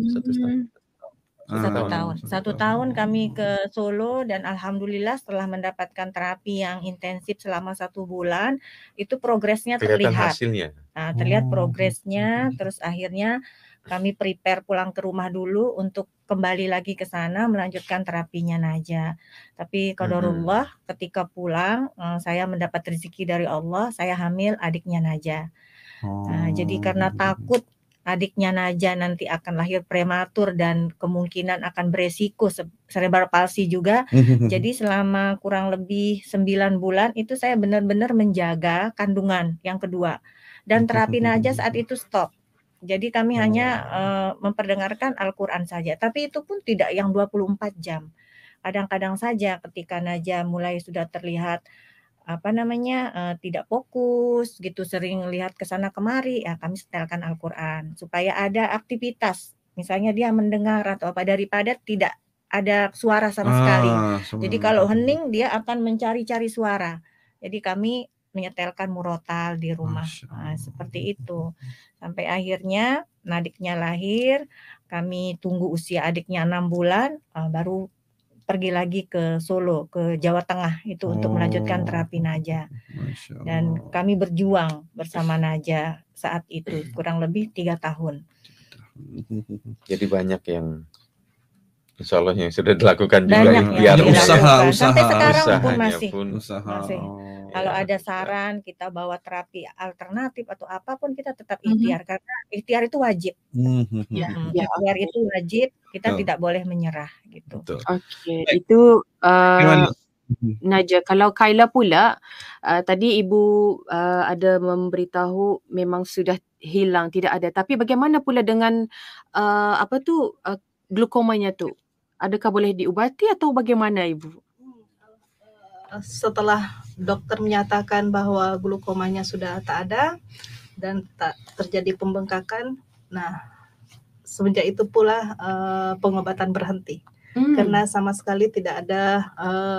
1 tahun kami ke Solo dan alhamdulillah setelah mendapatkan terapi yang intensif selama 1 bulan itu progresnya terlihat. Hasilnya. Nah, terlihat progresnya, terus akhirnya kami prepare pulang ke rumah dulu untuk kembali lagi ke sana melanjutkan terapinya Najah. Tapi qadarullah ketika pulang saya mendapat rezeki dari Allah, saya hamil adiknya Najah. Nah, jadi karena takut adiknya Najah nanti akan lahir prematur dan kemungkinan akan beresiko cerebral palsy juga. Jadi selama kurang lebih 9 bulan itu saya benar-benar menjaga kandungan yang kedua. Dan terapi Najah saat itu stop. Jadi kami hanya memperdengarkan Al-Quran saja. Tapi itu pun tidak yang 24 jam. Kadang-kadang saja ketika Najah mulai sudah terlihat tidak fokus gitu, sering lihat ke sana kemari, ya kami setelkan Al-Quran supaya ada aktivitas, misalnya dia mendengar atau apa, daripada tidak ada suara sama sekali. Jadi kalau hening dia akan mencari-cari suara. Jadi kami menyetelkan murotal di rumah. Seperti itu. Sampai akhirnya adiknya lahir, kami tunggu usia adiknya 6 bulan, baru pergi lagi ke Solo, ke Jawa Tengah itu untuk melanjutkan terapi Najah. Dan kami berjuang bersama Najah saat itu kurang lebih 3 tahun. Jadi banyak yang insya Allah yang sudah dilakukan juga yang usaha. Sampai sekarang pun masih. Kalau ada Ya. saran kita bawa terapi alternatif atau apapun kita tetap ikhtiar karena ikhtiar itu wajib. Ikhtiar itu wajib, kita tidak boleh menyerah gitu. Okey, itu Najah. Kalau Kayla pula tadi ibu ada memberitahu memang sudah hilang, tidak ada. Tapi bagaimana pula dengan glukomanya tu? Adakah boleh diubati atau bagaimana ibu? Setelah dokter menyatakan bahwa glukomanya sudah tak ada dan tak terjadi pembengkakan, nah semenjak itu pula pengobatan berhenti karena sama sekali tidak ada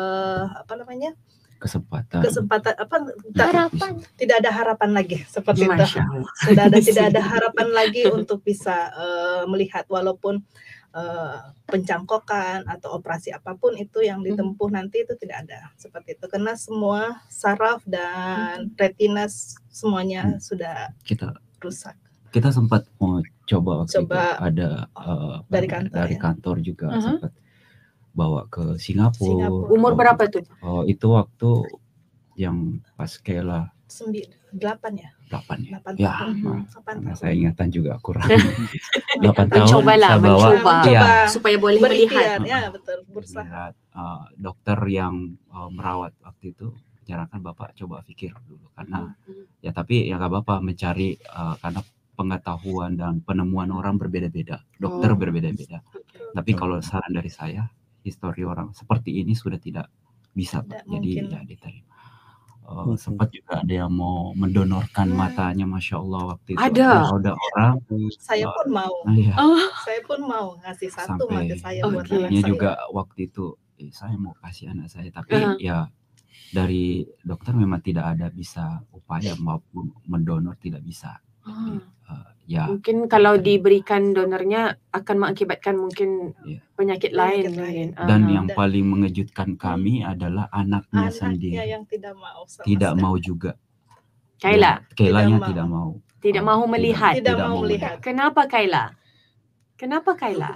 kesempatan tidak ada harapan lagi seperti itu. Tidak ada harapan lagi untuk bisa melihat, walaupun pencangkokan atau operasi apapun itu yang ditempuh nanti itu tidak ada seperti itu, karena semua saraf dan retina semuanya sudah rusak. Kita sempat mau coba waktu itu ada dari kantor juga sempat bawa ke Singapura. Umur berapa tuh? Itu waktu yang pas Kayla 8 ya. 8 ya. 8 Ya, karena saya ingatan juga kurang. 8 tahun mencoba ya, supaya boleh melihat. Ya, betul, berusaha. Dokter yang merawat waktu itu menyarankan Bapak coba pikir dulu karena ya, tapi ya nggak apa-apa mencari karena pengetahuan dan penemuan orang berbeda-beda, dokter berbeda-beda. Tapi kalau saran dari saya, histori orang seperti ini sudah tidak bisa, jadi ya diterima. Sempat juga ada yang mau mendonorkan matanya, Masya Allah waktu itu ada orang. Saya pun mau. Saya pun mau ngasih satu mata saya buat anak saya. Juga waktu itu saya mau kasih anak saya, tapi ya dari dokter memang tidak ada bisa upaya maupun mendonor tidak bisa. Ya mungkin kalau diberikan donornya akan mengakibatkan mungkin penyakit lain. Dan yang paling mengejutkan kami adalah anaknya sendiri yang tidak mau juga. Kaylanya tidak mau. Tidak mau melihat. Tidak mau melihat. Kenapa Kayla? Kenapa Kayla?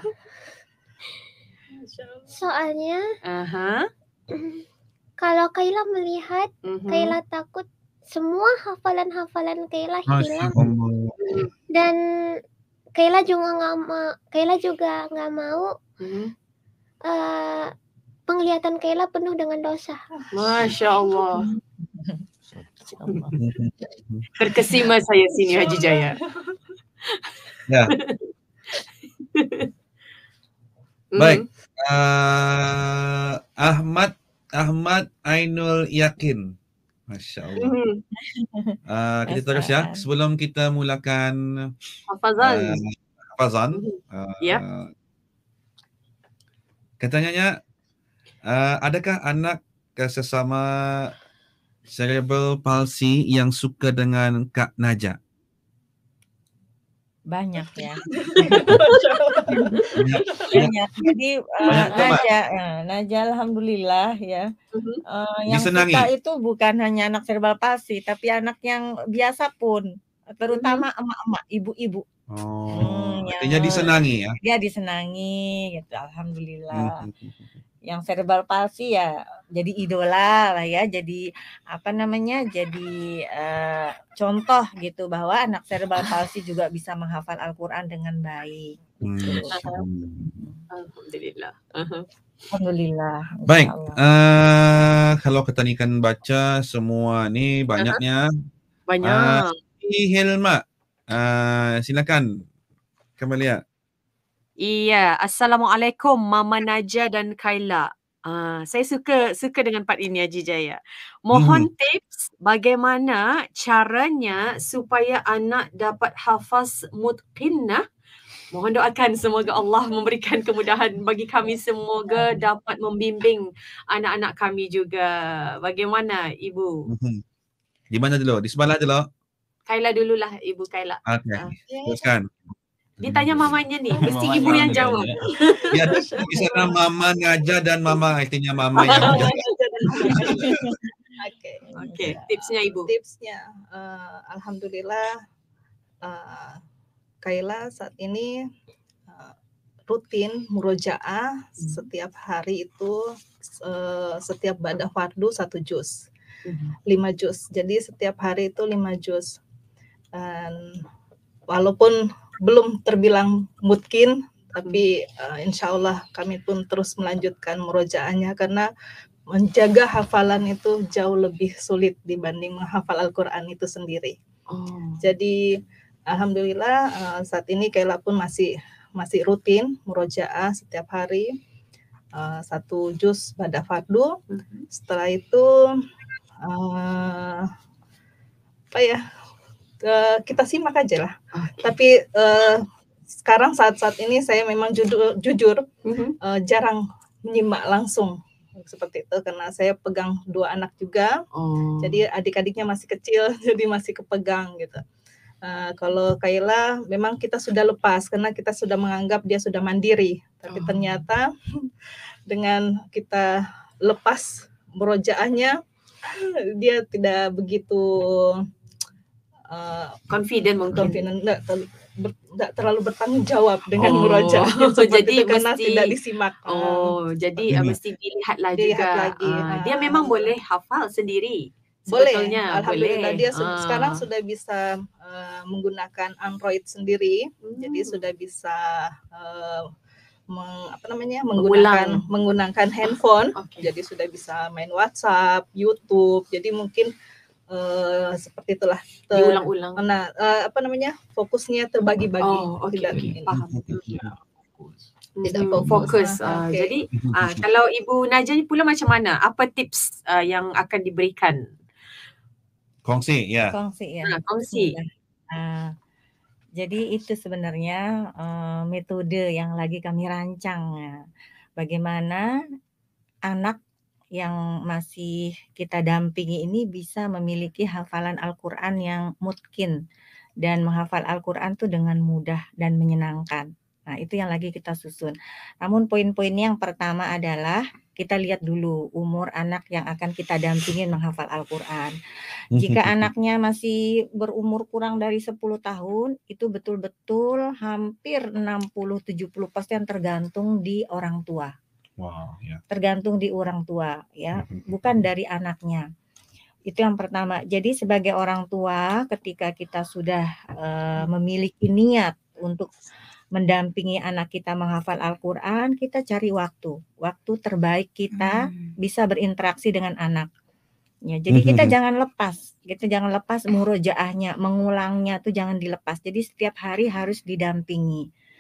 Soalnya kalau Kayla melihat, Kayla takut semua hafalan-hafalan Kayla hilang. Dan Kayla juga nggak mau penglihatan Kayla penuh dengan dosa. Masya Allah. Terkesima saya sini Haji Jaya. Ya. Baik. Ahmad Ainul Yakin. Masya Allah. Kita terus ya. Sebelum kita mulakan hafazan, katanya adakah anak sesama cerebral palsy yang suka dengan Kak Naja? Banyak ya. Banyak. Jadi Naja alhamdulillah ya. Yang disenangi. suka itu bukan hanya anak cerebral palsy, tapi anak yang biasa pun, terutama emak-emak, ibu-ibu. Artinya disenangi ya? Dia disenangi gitu, alhamdulillah. Yang cerebral palsy ya jadi idola lah ya, jadi jadi contoh gitu bahwa anak cerebral palsy juga bisa menghafal Al-Quran dengan baik. Alhamdulillah. Alhamdulillah. Baik, kalau ketanikan baca semua ni banyaknya. Banyak. Hilma, silakan Kamalia. Iya, Assalamualaikum Mama Naja dan Kaila. Saya suka dengan part ini Haji Jaya. Mohon tips bagaimana caranya supaya anak dapat hafaz mutqinnah. Mohon doakan semoga Allah memberikan kemudahan bagi kami, semoga dapat membimbing anak-anak kami juga. Bagaimana Ibu? Di mana dulu? Di sebelah dulu? Kaila dululah, Ibu Kaila. Okey, teruskan. Ditanya mamanya nih, mesti ibu yang jawab. Ya, di sana Mama Naja dan Mama, artinya Mama yang jawab. Okey, tipsnya Ibu. Tipsnya, alhamdulillah Kaila saat ini rutin murojaah setiap hari itu, setiap ba'da fardu 1 juz, 5 juz. Jadi setiap hari itu 5 juz. Dan walaupun belum terbilang mutkin, tapi insya Allah kami pun terus melanjutkan murojaahnya karena menjaga hafalan itu jauh lebih sulit dibanding menghafal Al-Quran itu sendiri. Jadi alhamdulillah saat ini Kaila pun masih rutin murojaah setiap hari 1 juz ba'da fardu. Setelah itu kita simak aja lah. Tapi sekarang saat ini saya memang jujur jarang menyimak langsung seperti itu karena saya pegang 2 anak juga. Jadi adik-adiknya masih kecil, jadi masih kepegang gitu. Kalau Kaila memang kita sudah lepas karena kita sudah menganggap dia sudah mandiri. Tapi ternyata dengan kita lepas murojaahnya, dia tidak begitu confident mungkin. Enggak terlalu bertanggung jawab dengan murojaah. Jadi karena mesti tidak disimak. Jadi mesti dilihatlah juga. Lagi. Dia memang boleh hafal sendiri. Boleh, sebetulnya alhamdulillah boleh. Dia sekarang sudah bisa menggunakan Android sendiri. Jadi sudah bisa menggunakan handphone. Jadi sudah bisa main WhatsApp, YouTube. Jadi mungkin seperti itulah diulang-ulang. Fokusnya terbagi-bagi. Paham. Tidak fokus. Jadi kalau Ibu Naja pula macam mana? Apa tips yang akan diberikan? Kongsi ya. Kongsi. Jadi itu sebenarnya metode yang lagi kami rancang. Bagaimana anak yang masih kita dampingi ini bisa memiliki hafalan Al-Quran yang mutkin dan menghafal Al-Quran itu dengan mudah dan menyenangkan. Nah, itu yang lagi kita susun. Namun poin-poinnya yang pertama adalah kita lihat dulu umur anak yang akan kita dampingin menghafal Al-Quran. Jika anaknya masih berumur kurang dari 10 tahun, itu betul-betul hampir 60-70% tergantung di orang tua. Tergantung di orang tua ya, bukan dari anaknya. Itu yang pertama. Jadi sebagai orang tua ketika kita sudah memiliki niat untuk mendampingi anak kita menghafal Al-Quran, kita cari waktu terbaik kita bisa berinteraksi dengan anak. Ya, jadi kita jangan lepas murojaahnya, mengulangnya tuh jangan dilepas. Jadi setiap hari harus didampingi.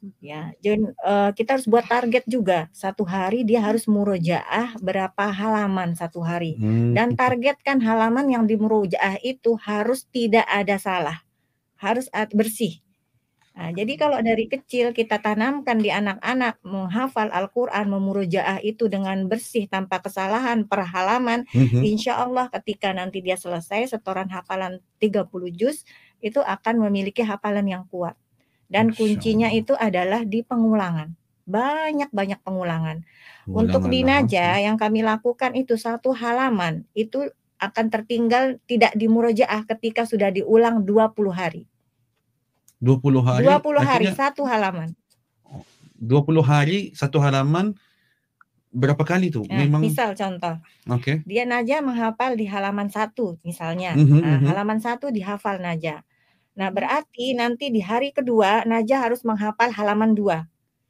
Ya, dan kita harus buat target juga. Satu hari dia harus murojaah berapa halaman satu hari. Dan targetkan halaman yang di murojaah itu harus tidak ada salah, harus bersih. Nah, jadi kalau dari kecil kita tanamkan di anak-anak menghafal Al-Quran, memurojaah itu dengan bersih tanpa kesalahan per halaman, insya Allah ketika nanti dia selesai setoran hafalan 30 juz, itu akan memiliki hafalan yang kuat. Dan kuncinya itu adalah di pengulangan. Banyak-banyak pengulangan. Untuk di Najah yang kami lakukan itu satu halaman, itu akan tertinggal tidak dimurojaah ketika sudah diulang 20 hari. 20 hari? 20 hari satu halaman. 20 hari satu halaman berapa kali tuh? Nah, Memang misal contoh. Dia Najah menghafal di halaman 1 misalnya. Halaman 1 dihafal Najah. Nah, berarti nanti di hari kedua Najah harus menghafal halaman 2.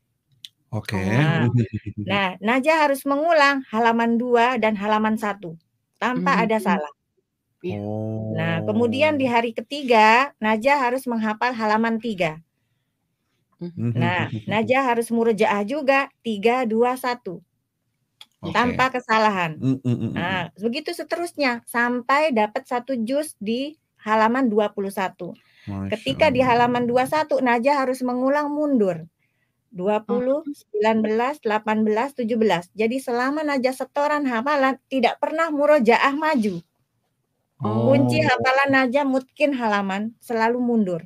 Nah, Najah harus mengulang halaman 2 dan halaman 1 tanpa ada salah. Nah, kemudian di hari ketiga Najah harus menghafal halaman 3. Nah, Najah harus murojaah juga 3, 2, 1 tanpa kesalahan. Nah, begitu seterusnya sampai dapat 1 juz di halaman 21. Ketika di halaman 21 Najah harus mengulang mundur 20, 19, 18, 17. Jadi selama Najah setoran hafalan tidak pernah murojaah maju. Kunci hafalan Najah mungkin halaman selalu mundur.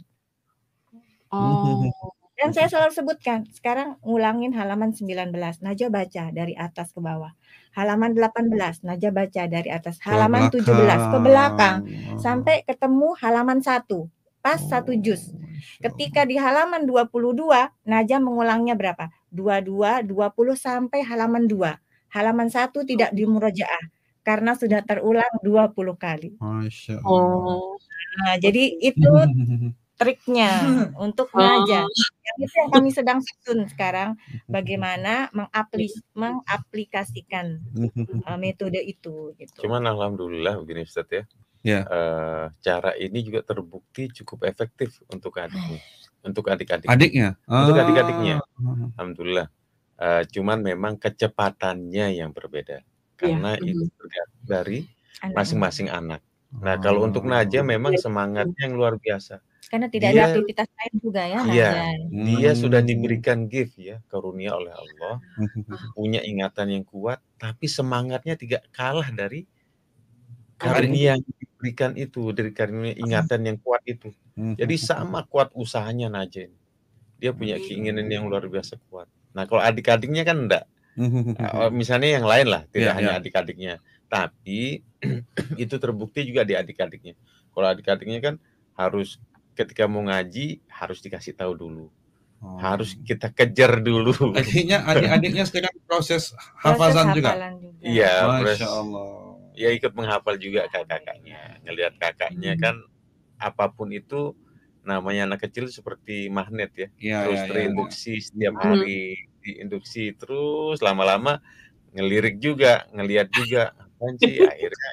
Dan saya selalu sebutkan, sekarang ngulangin halaman 19, Najah baca dari atas ke bawah. Halaman 18, Najah baca dari atas. Halaman 17 ke belakang sampai ketemu halaman 1. Pas 1 juz. Ketika di halaman 22, Najah mengulangnya berapa? 22, 20 sampai halaman 2. Halaman 1 tidak dimurojaah karena sudah terulang 20 kali. Masya Allah. Nah, jadi itu triknya untuk Najah. Yang itu yang kami sedang susun sekarang, bagaimana mengaplikasikan metode itu. Gitu. Cuman alhamdulillah begini Ustaz ya. Cara ini juga terbukti cukup efektif untuk adiknya. Untuk adik-adiknya. Untuk adik-adiknya. Alhamdulillah. Cuman memang kecepatannya yang berbeda. Karena itu tergantung dari masing-masing anak. Nah, kalau untuk Najah memang semangatnya yang luar biasa. Karena tidak ada aktivitas lain juga ya Najah. Dia sudah diberikan gift ya, karunia oleh Allah. Punya ingatan yang kuat, tapi semangatnya tidak kalah dari karunia yang diberikan itu, dari karunia ingatan yang kuat itu. Jadi sama kuat usahanya Najah. Dia punya keinginan yang luar biasa kuat. Nah, kalau adik-adiknya kan enggak. Misalnya yang lain lah, tidak hanya adik-adiknya, tapi itu terbukti juga di adik-adiknya. Kalau adik-adiknya kan harus ketika mau ngaji harus dikasih tahu dulu, harus kita kejar dulu. Adik-adiknya sekarang proses hafalan juga. Iya, Masya Allah. Ya ikut menghafal juga kakaknya. Ngelihat kakaknya kan apapun itu namanya anak kecil seperti magnet ya. Terus terinduksi setiap hari. Diinduksi terus lama-lama ngelirik juga, ngelihat juga, sih akhirnya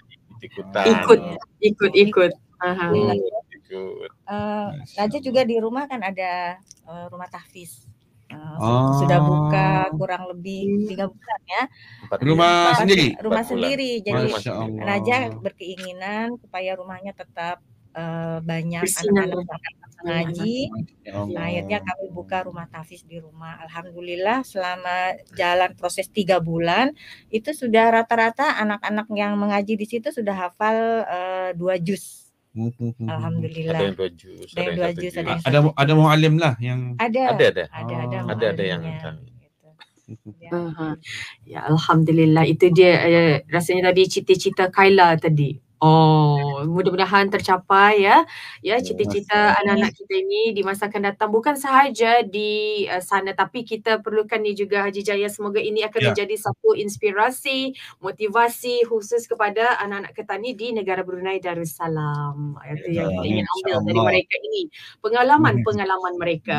ikut. Najah juga di rumah kan ada rumah tahfiz. Sudah buka kurang lebih 3 bulan ya. Rumah sendiri. Jadi Najah berkeinginan supaya rumahnya tetap banyak anak-anak ngaji. Nah, akhirnya kami buka rumah tahfiz di rumah. Alhamdulillah selama jalan proses 3 bulan itu sudah rata-rata anak-anak yang mengaji di situ sudah hafal 2 juz. Alhamdulillah. Ada yang 2 juz. Ada muallim lah yang ada yang Ya alhamdulillah, itu dia rasanya tadi cita-cita Kaila tadi. Mudah-mudahan tercapai ya cita-cita anak-anak kita ini di masa akan datang, bukan sahaja di sana, tapi kita perlukan ni juga Haji Jaya, semoga ini akan menjadi satu inspirasi, motivasi khusus kepada anak-anak kita ni di negara Brunei Darussalam. Itu yang kita ingin ambil dari mereka ini, pengalaman mereka.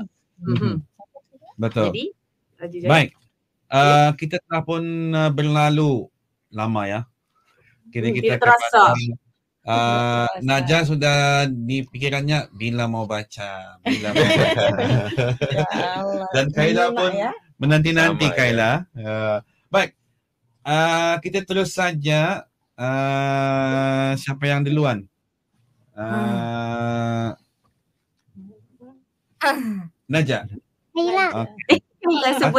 Betul. Jadi Haji Jaya, baik, kita telah pun berlalu lama ya. Kita terasa. Najah sudah di pikirannya bila mau baca, bila mau baca. Dan Kaila pun menanti-nanti Kaila. Baik, kita terus saja. Siapa yang duluan? Najah. Kaila. Kaila sebut.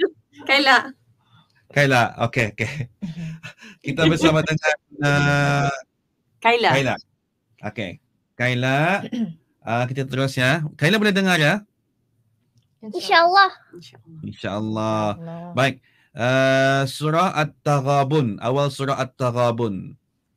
Kaila. Okey. Kita bersama dengan Kaila. Okey. Kaila, kita terus ya. Kaila boleh dengar ya? InsyaAllah. Baik. Surah At-Taghabun. Awal surah At-Taghabun.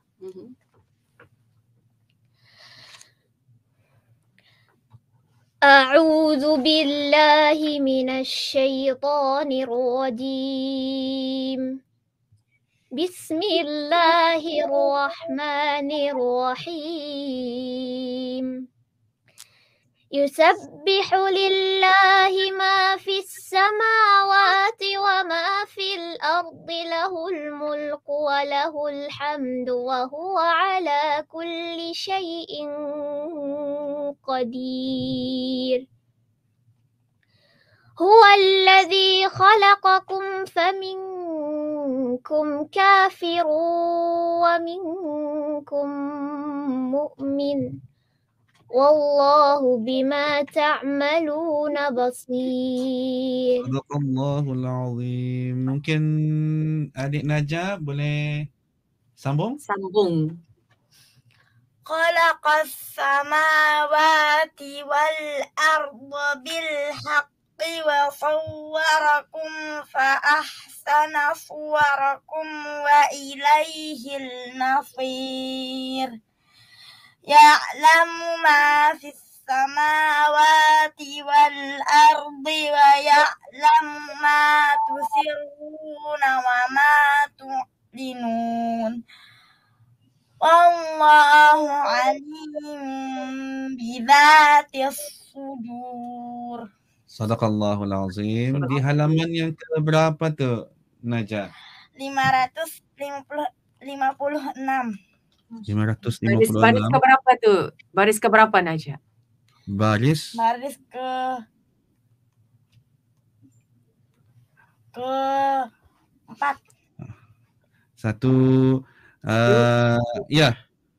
أعوذ بالله من الشيطان الرجيم بسم الله الرحمن الرحيم يسبح لله ما في السماوات وما في الأرض له الملك وله الحمد وهو على كل شيء قدير هو الذي خلقكم فمنكم كافر ومنكم مؤمن والله بما تعملون بصير. Sadaqallahul azim. Mungkin adik Najah boleh sambung? خلق السماوات والأرض بالحق وصوركم فأحسن صوركم وإليه المصير يعلم ما في السماوات والأرض ويعلم ما تسرون وما تعلنون والله عليم بذات الصدور. Sadaqallahul azim. Di halaman yang keberapa tu, Najah? 556. 556. Baris keberapa tu? Baris keberapa, Najah? Baris ke-4. Satu. Ya.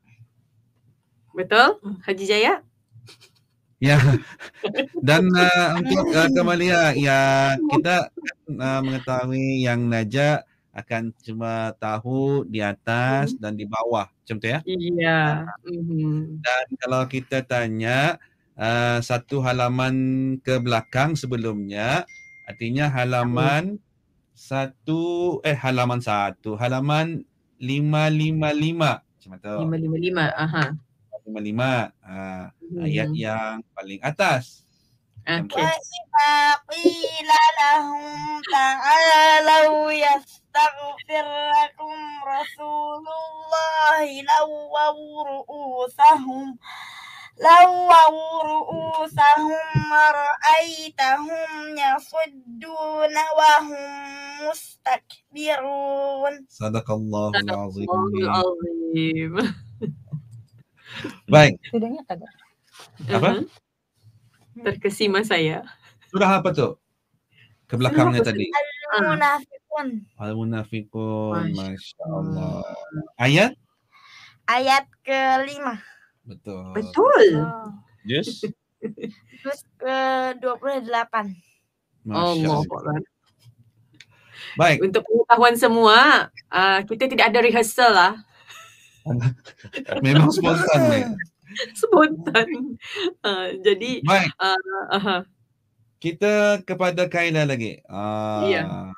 Betul, Haji Jaya? Ya. Dan untuk Kamalia, ya kita mengetahui yang Najah akan cuma tahu di atas dan di bawah, macam tu ya? Iya. Dan kalau kita tanya satu halaman ke belakang sebelumnya, artinya halaman halaman 555. Macam tu. 555. 555. Ayat yang paling atas. وَإِذَا قِيلَ لَهُمْ تَعَالَوْا يَسْتَغْفِرْ لَكُمْ رَسُولُ اللَّهِ لَوَّوْا رُؤُوسَهُمْ وَرَأَيْتَهُمْ يَصُدُّونَ وَهُمْ مُسْتَكْبِرُونَ. Sadaqallahul azim. Baik. Apa? Terkesima saya. Surah apa tu? Ke belakangnya tadi. Al-Munafiqun. Masya Allah. Ayat ke-5. Betul. Yes. Terus ke-28. Allah. Baik. Untuk pengetahuan semua, kita tidak ada rehearsal lah. Memang spontan ni. Spontan. Jadi baik. Kita kepada Kaila lagi. Ya.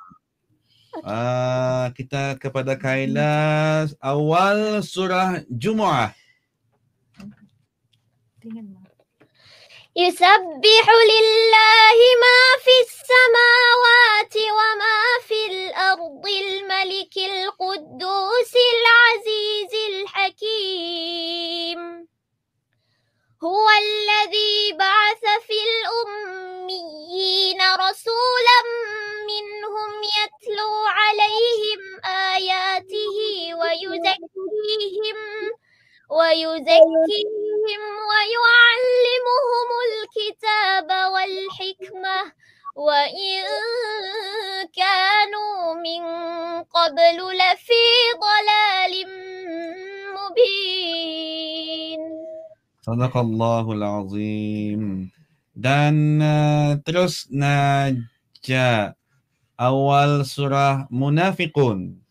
Kita kepada Kaila awal surah Jumu'ah. يسبح لله ما في السماوات وما في الأرض الملك القدوس العزيز الحكيم هو الذي بعث في الأميين رسولا منهم يتلو عليهم آياته ويزكيهم ويعلمهم الكتاب والحكمة وإن كانوا من قبل لفي ضلال مبين. Sadaqallahul azim. Dan terus Najah awal surah Munafiqun.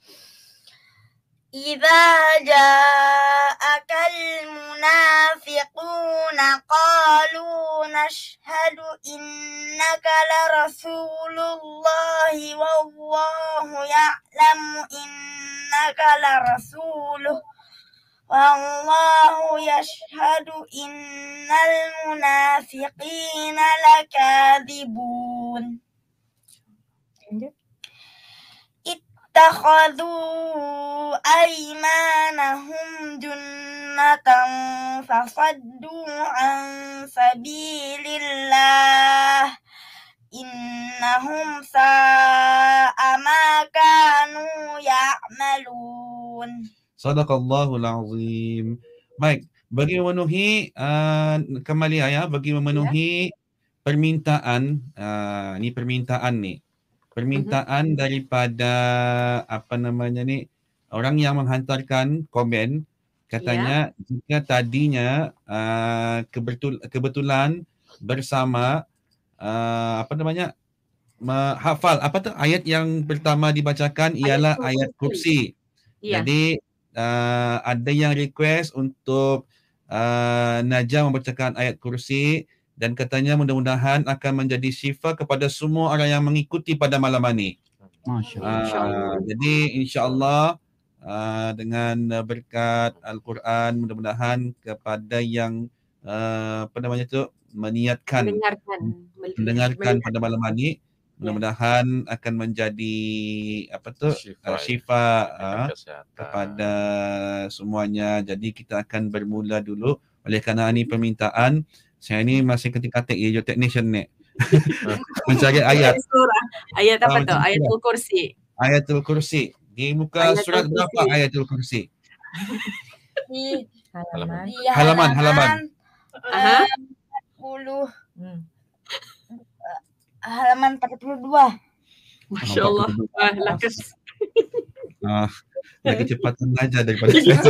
إذا جاءك المنافقون قالوا نشهد إنك لرسول الله والله يعلم إنك لرسوله والله يشهد إن المنافقين لكاذبون اتخذوا أيمانهم جنة فصدوا عن سبيل الله إنهم ساء ما كانوا يعملون. Sadaqallahul azim. Baik, bagi memenuhi kembali ayah, bagi memenuhi permintaan ni permintaan ni. Permintaan daripada apa namanya ni, orang yang menghantarkan komen katanya jika tadinya kebetulan bersama apa namanya hafal apa tu ayat yang pertama dibacakan ialah ayat kursi. Jadi ada yang request untuk Najah membacakan ayat kursi dan katanya mudah-mudahan akan menjadi syifa kepada semua orang yang mengikuti pada malam ini. Masya-Allah. Jadi insya-Allah dengan berkat Al-Quran mudah-mudahan kepada yang apa namanya tu mendengarkan pada malam ini mudah-mudahan akan menjadi apa tu syifa kepada semuanya. Jadi kita akan bermula dulu oleh kerana ini permintaan. Saya ni masih ketika radio technician ni. Mencari ayat. Ayat apa tu? Ayatul Kursi. Ayatul Kursi. Di muka ayatul surat kursi. Berapa Ayatul Kursi? Di halaman. 40. Halaman 42. Masya-Allah. Lakas. Lagi cepatan aja daripada saya.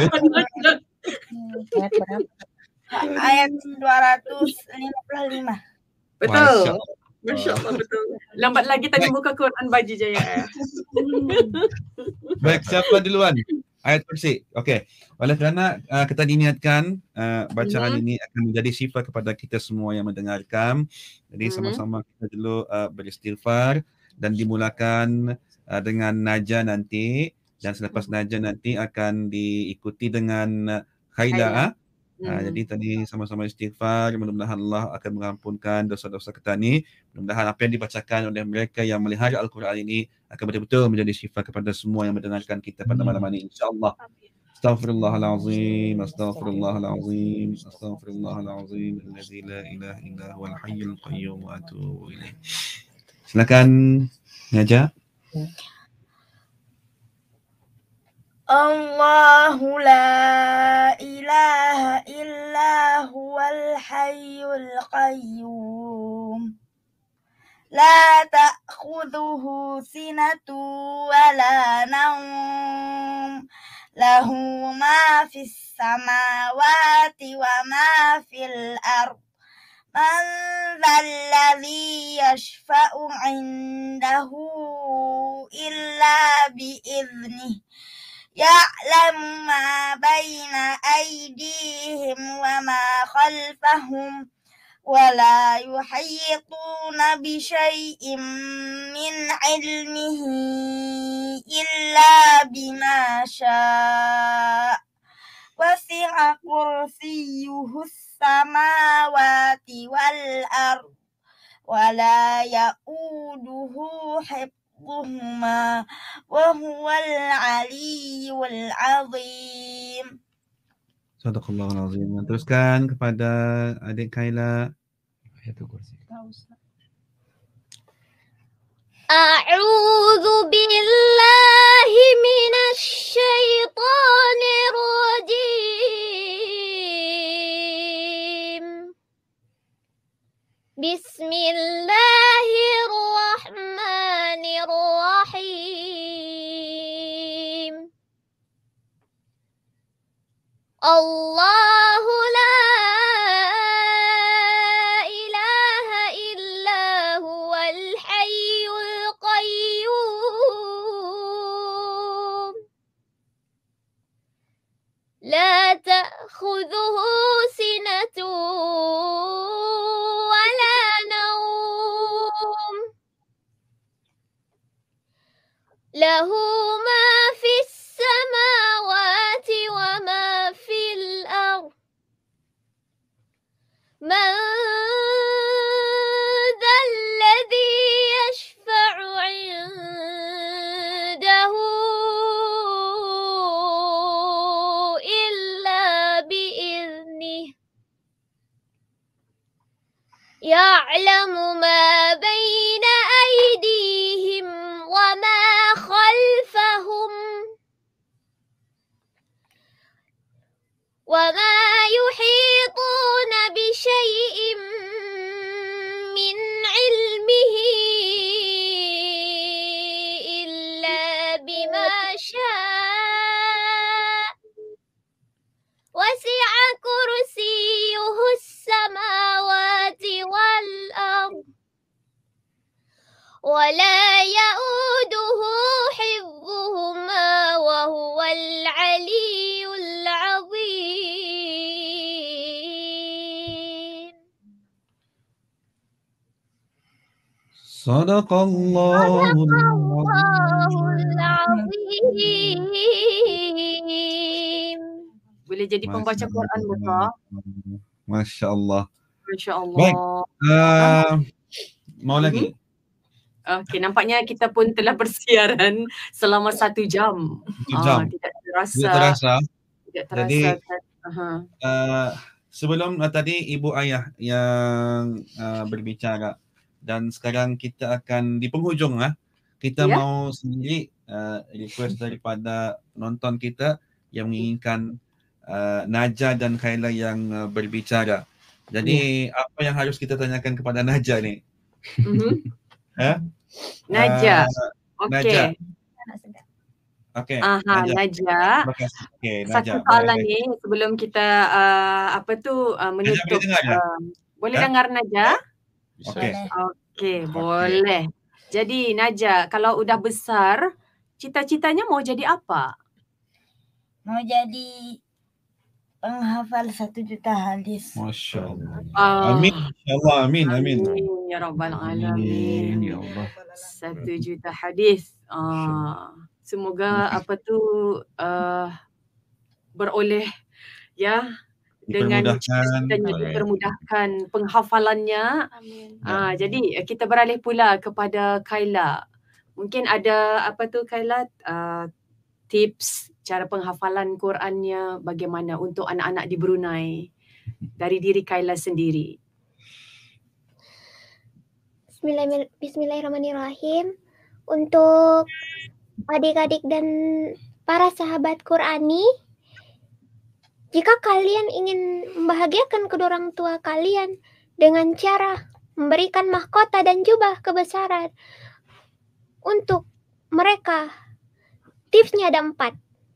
Ayat 255. Betul. Masya-Allah betul. Lambat lagi tadi buka Quran Baji Jaya. Baik, siapa duluan? Ayat kursi. Okey. Oleh kerana kita diniatkan bacaan ini akan menjadi syifa kepada kita semua yang mendengarkan. Jadi sama-sama kita dulu beristighfar dan dimulakan dengan Najah nanti dan selepas Najah nanti akan diikuti dengan Khaila. Jadi tadi sama-sama istighfar, mudah-mudahan Allah akan mengampunkan dosa-dosa kita ni. Mudah-mudahan apa yang dibacakan oleh mereka yang melihara Al-Quran ini akan betul-betul menjadi syifa kepada semua yang mendengarkan kita pada malam ini, insya-Allah. Astaghfirullahalazim, astaghfirullahalazim, astaghfirullahalazim, allazi la ilaha illa huwal hayyul qayyum wa atubu ilaih. Silakan Najah. Allahu la ilaha illa huwal hayyul qayyum la ta'khudhuhu sinatu wa la nawm lahu ma fis samawati wa ma fil ard man dzalladzi yashfa'u 'indahu illa bi'idhnihi يعلم ما بين أيديهم وما خلفهم ولا يحيطون بشيء من علمه إلا بما شاء وسع كرسيه السماوات والأرض ولا يؤوده حفظهما وهو العلي العظيم. Sadaqallahul azim. Teruskan kepada adik Khaila. Ayatul Kursi. A'udzu billahi minasy syaithanir rajim. Allahu la ilaha illa huwal hayyul qayyum la ta'khudhuhu sinatun wa la nawm lahu ma fis samawati wa ma fil ardh man dhal ladzi yashfa'u 'indahu illa bi'idhnihi ya'lamu ma bayna aydihim wa ma khalfahum wa ma yuhituna bi syai'in min 'ilmihi illa bima syaa' wasi'a kursiyyuhu as-samawati wal ardh wa la ya'uduhu hifdhuhuma wa huwal 'aliyyul 'azim. Sadaqallahul Sadaqallahul azim. azim. Boleh jadi pembaca Quran betul? Masya Allah. Masya Baik. Allah. Mau lagi? Okey, nampaknya kita pun telah bersiaran selama 1 jam. 1 jam. Tidak terasa. Tidak terasa. Tidak terasa. Jadi, kan? sebelum tadi ibu ayah yang berbicara dan sekarang kita akan di penghujung kita mau sendiri request daripada penonton kita yang menginginkan Najah dan Khaila yang berbicara. Jadi apa yang harus kita tanyakan kepada Najah ni? Najah. Najah. Okey. Najah. Najah. Okay, Satu soalan ni sebelum kita menutup. Boleh dengar Najah? Okey, boleh. Jadi Najah, kalau udah besar, cita-citanya mau jadi apa? Mau jadi penghafal 1 juta hadis. Masya Allah. Amin. InsyaAllah. Amin. Amin. Ya Rabbal Alamin. Ya Allah. 1 juta hadis. Semoga beroleh dengan cita-citanya dipermudahkan penghafalannya. Jadi kita beralih pula kepada Khaila. Mungkin ada Khaila, tips cara penghafalan Qurannya bagaimana untuk anak-anak di Brunei dari diri Khaila sendiri. Bismillahirrahmanirrahim. Untuk adik-adik dan para sahabat Qurani, jika kalian ingin membahagiakan kedua orang tua kalian dengan cara memberikan mahkota dan jubah kebesaran untuk mereka, tipsnya ada 4.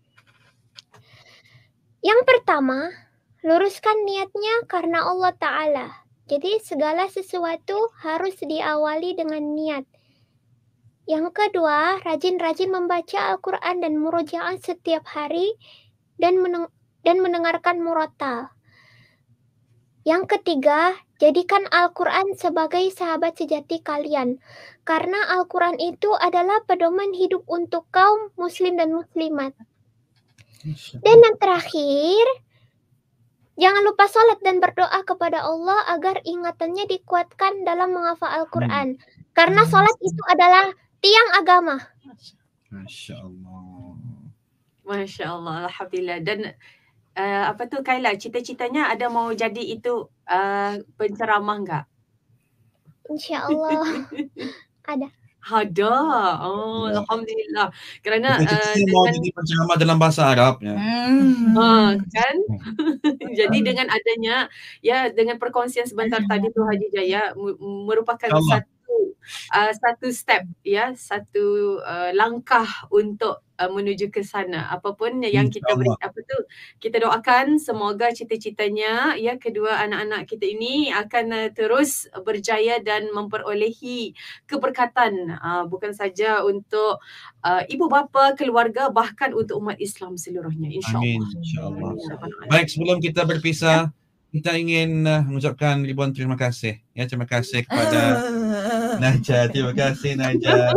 Yang pertama, luruskan niatnya karena Allah Ta'ala. Jadi segala sesuatu harus diawali dengan niat. Yang kedua, rajin-rajin membaca Al-Quran dan murojaah setiap hari dan mendengarkan murotal. Yang ketiga, jadikan Al-Quran sebagai sahabat sejati kalian. Karena Al-Quran itu adalah pedoman hidup untuk kaum muslim dan muslimat. Dan yang terakhir, jangan lupa sholat dan berdoa kepada Allah agar ingatannya dikuatkan dalam menghafal Al-Quran. Karena sholat itu adalah tiang agama. Masya Allah. Masya Allah, Alhamdulillah. Dan Khaila, cita-citanya ada mau jadi itu penceramah enggak? Insya Allah ada. Ada. Alhamdulillah. Kerana mau jadi penceramah dalam bahasa Arab ya. Kan? Jadi dengan adanya dengan perkongsian sebentar tadi tu Haji Jaya merupakan satu step satu langkah untuk menuju ke sana. Apapun yang kita beri, kita doakan semoga cita-citanya ya kedua anak-anak kita ini akan terus berjaya dan memperolehi keberkatan bukan saja untuk ibu bapa, keluarga, bahkan untuk umat Islam seluruhnya, insya-Allah. Amin, insya-Allah. Baik, sebelum kita berpisah, kita ingin mengucapkan ribuan terima kasih. Ya, terima kasih kepada Najah. Terima kasih Najah.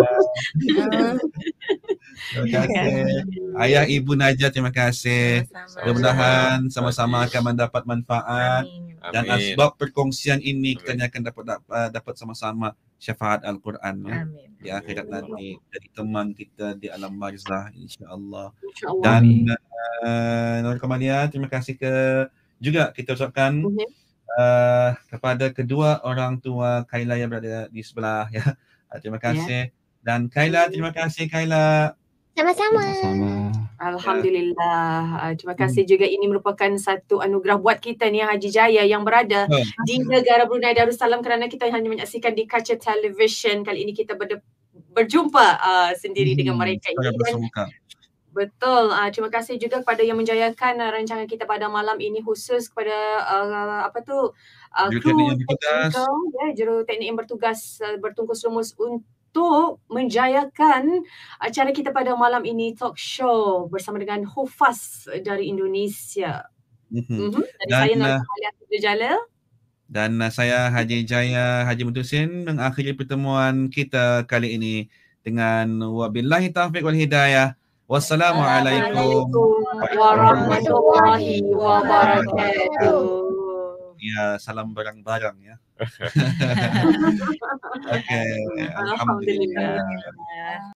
Terima kasih. Ayah Ibu Najah, terima kasih. Mudah-mudahan sama-sama akan mendapat manfaat. Dan asbab perkongsian ini kita akan dapat sama-sama syafaat Al-Quran ya, di akhirat nanti, dari teman kita di alam barzah, insya-Allah. Dan Nur Kamalia, terima kasih juga kita ucapkan kepada kedua orang tua Kayla yang berada di sebelah ya. Terima kasih. Dan Kayla, terima kasih Kayla. Sama-sama. Alhamdulillah. Terima kasih juga, ini merupakan satu anugerah buat kita ni Haji Jaya yang berada di negara Brunei Darussalam, kerana kita hanya menyaksikan di kaca televisyen. Kali ini kita berjumpa sendiri dengan mereka ini. Betul. Terima kasih juga kepada yang menjayakan rancangan kita pada malam ini, khusus kepada kru teknik yang bertugas bertungkus lumus untuk menjayakan acara kita pada malam ini, talk show bersama dengan Hufaz dari Indonesia. Dan saya Nurul Jalil. Dan saya Haji Jaya Haji Mutusin mengakhiri pertemuan kita kali ini dengan wabillahi taufiq wal hidayah. Wassalamualaikum warahmatullahi wabarakatuh. Ya, salam barang-barang ya. Okey, Alhamdulillah.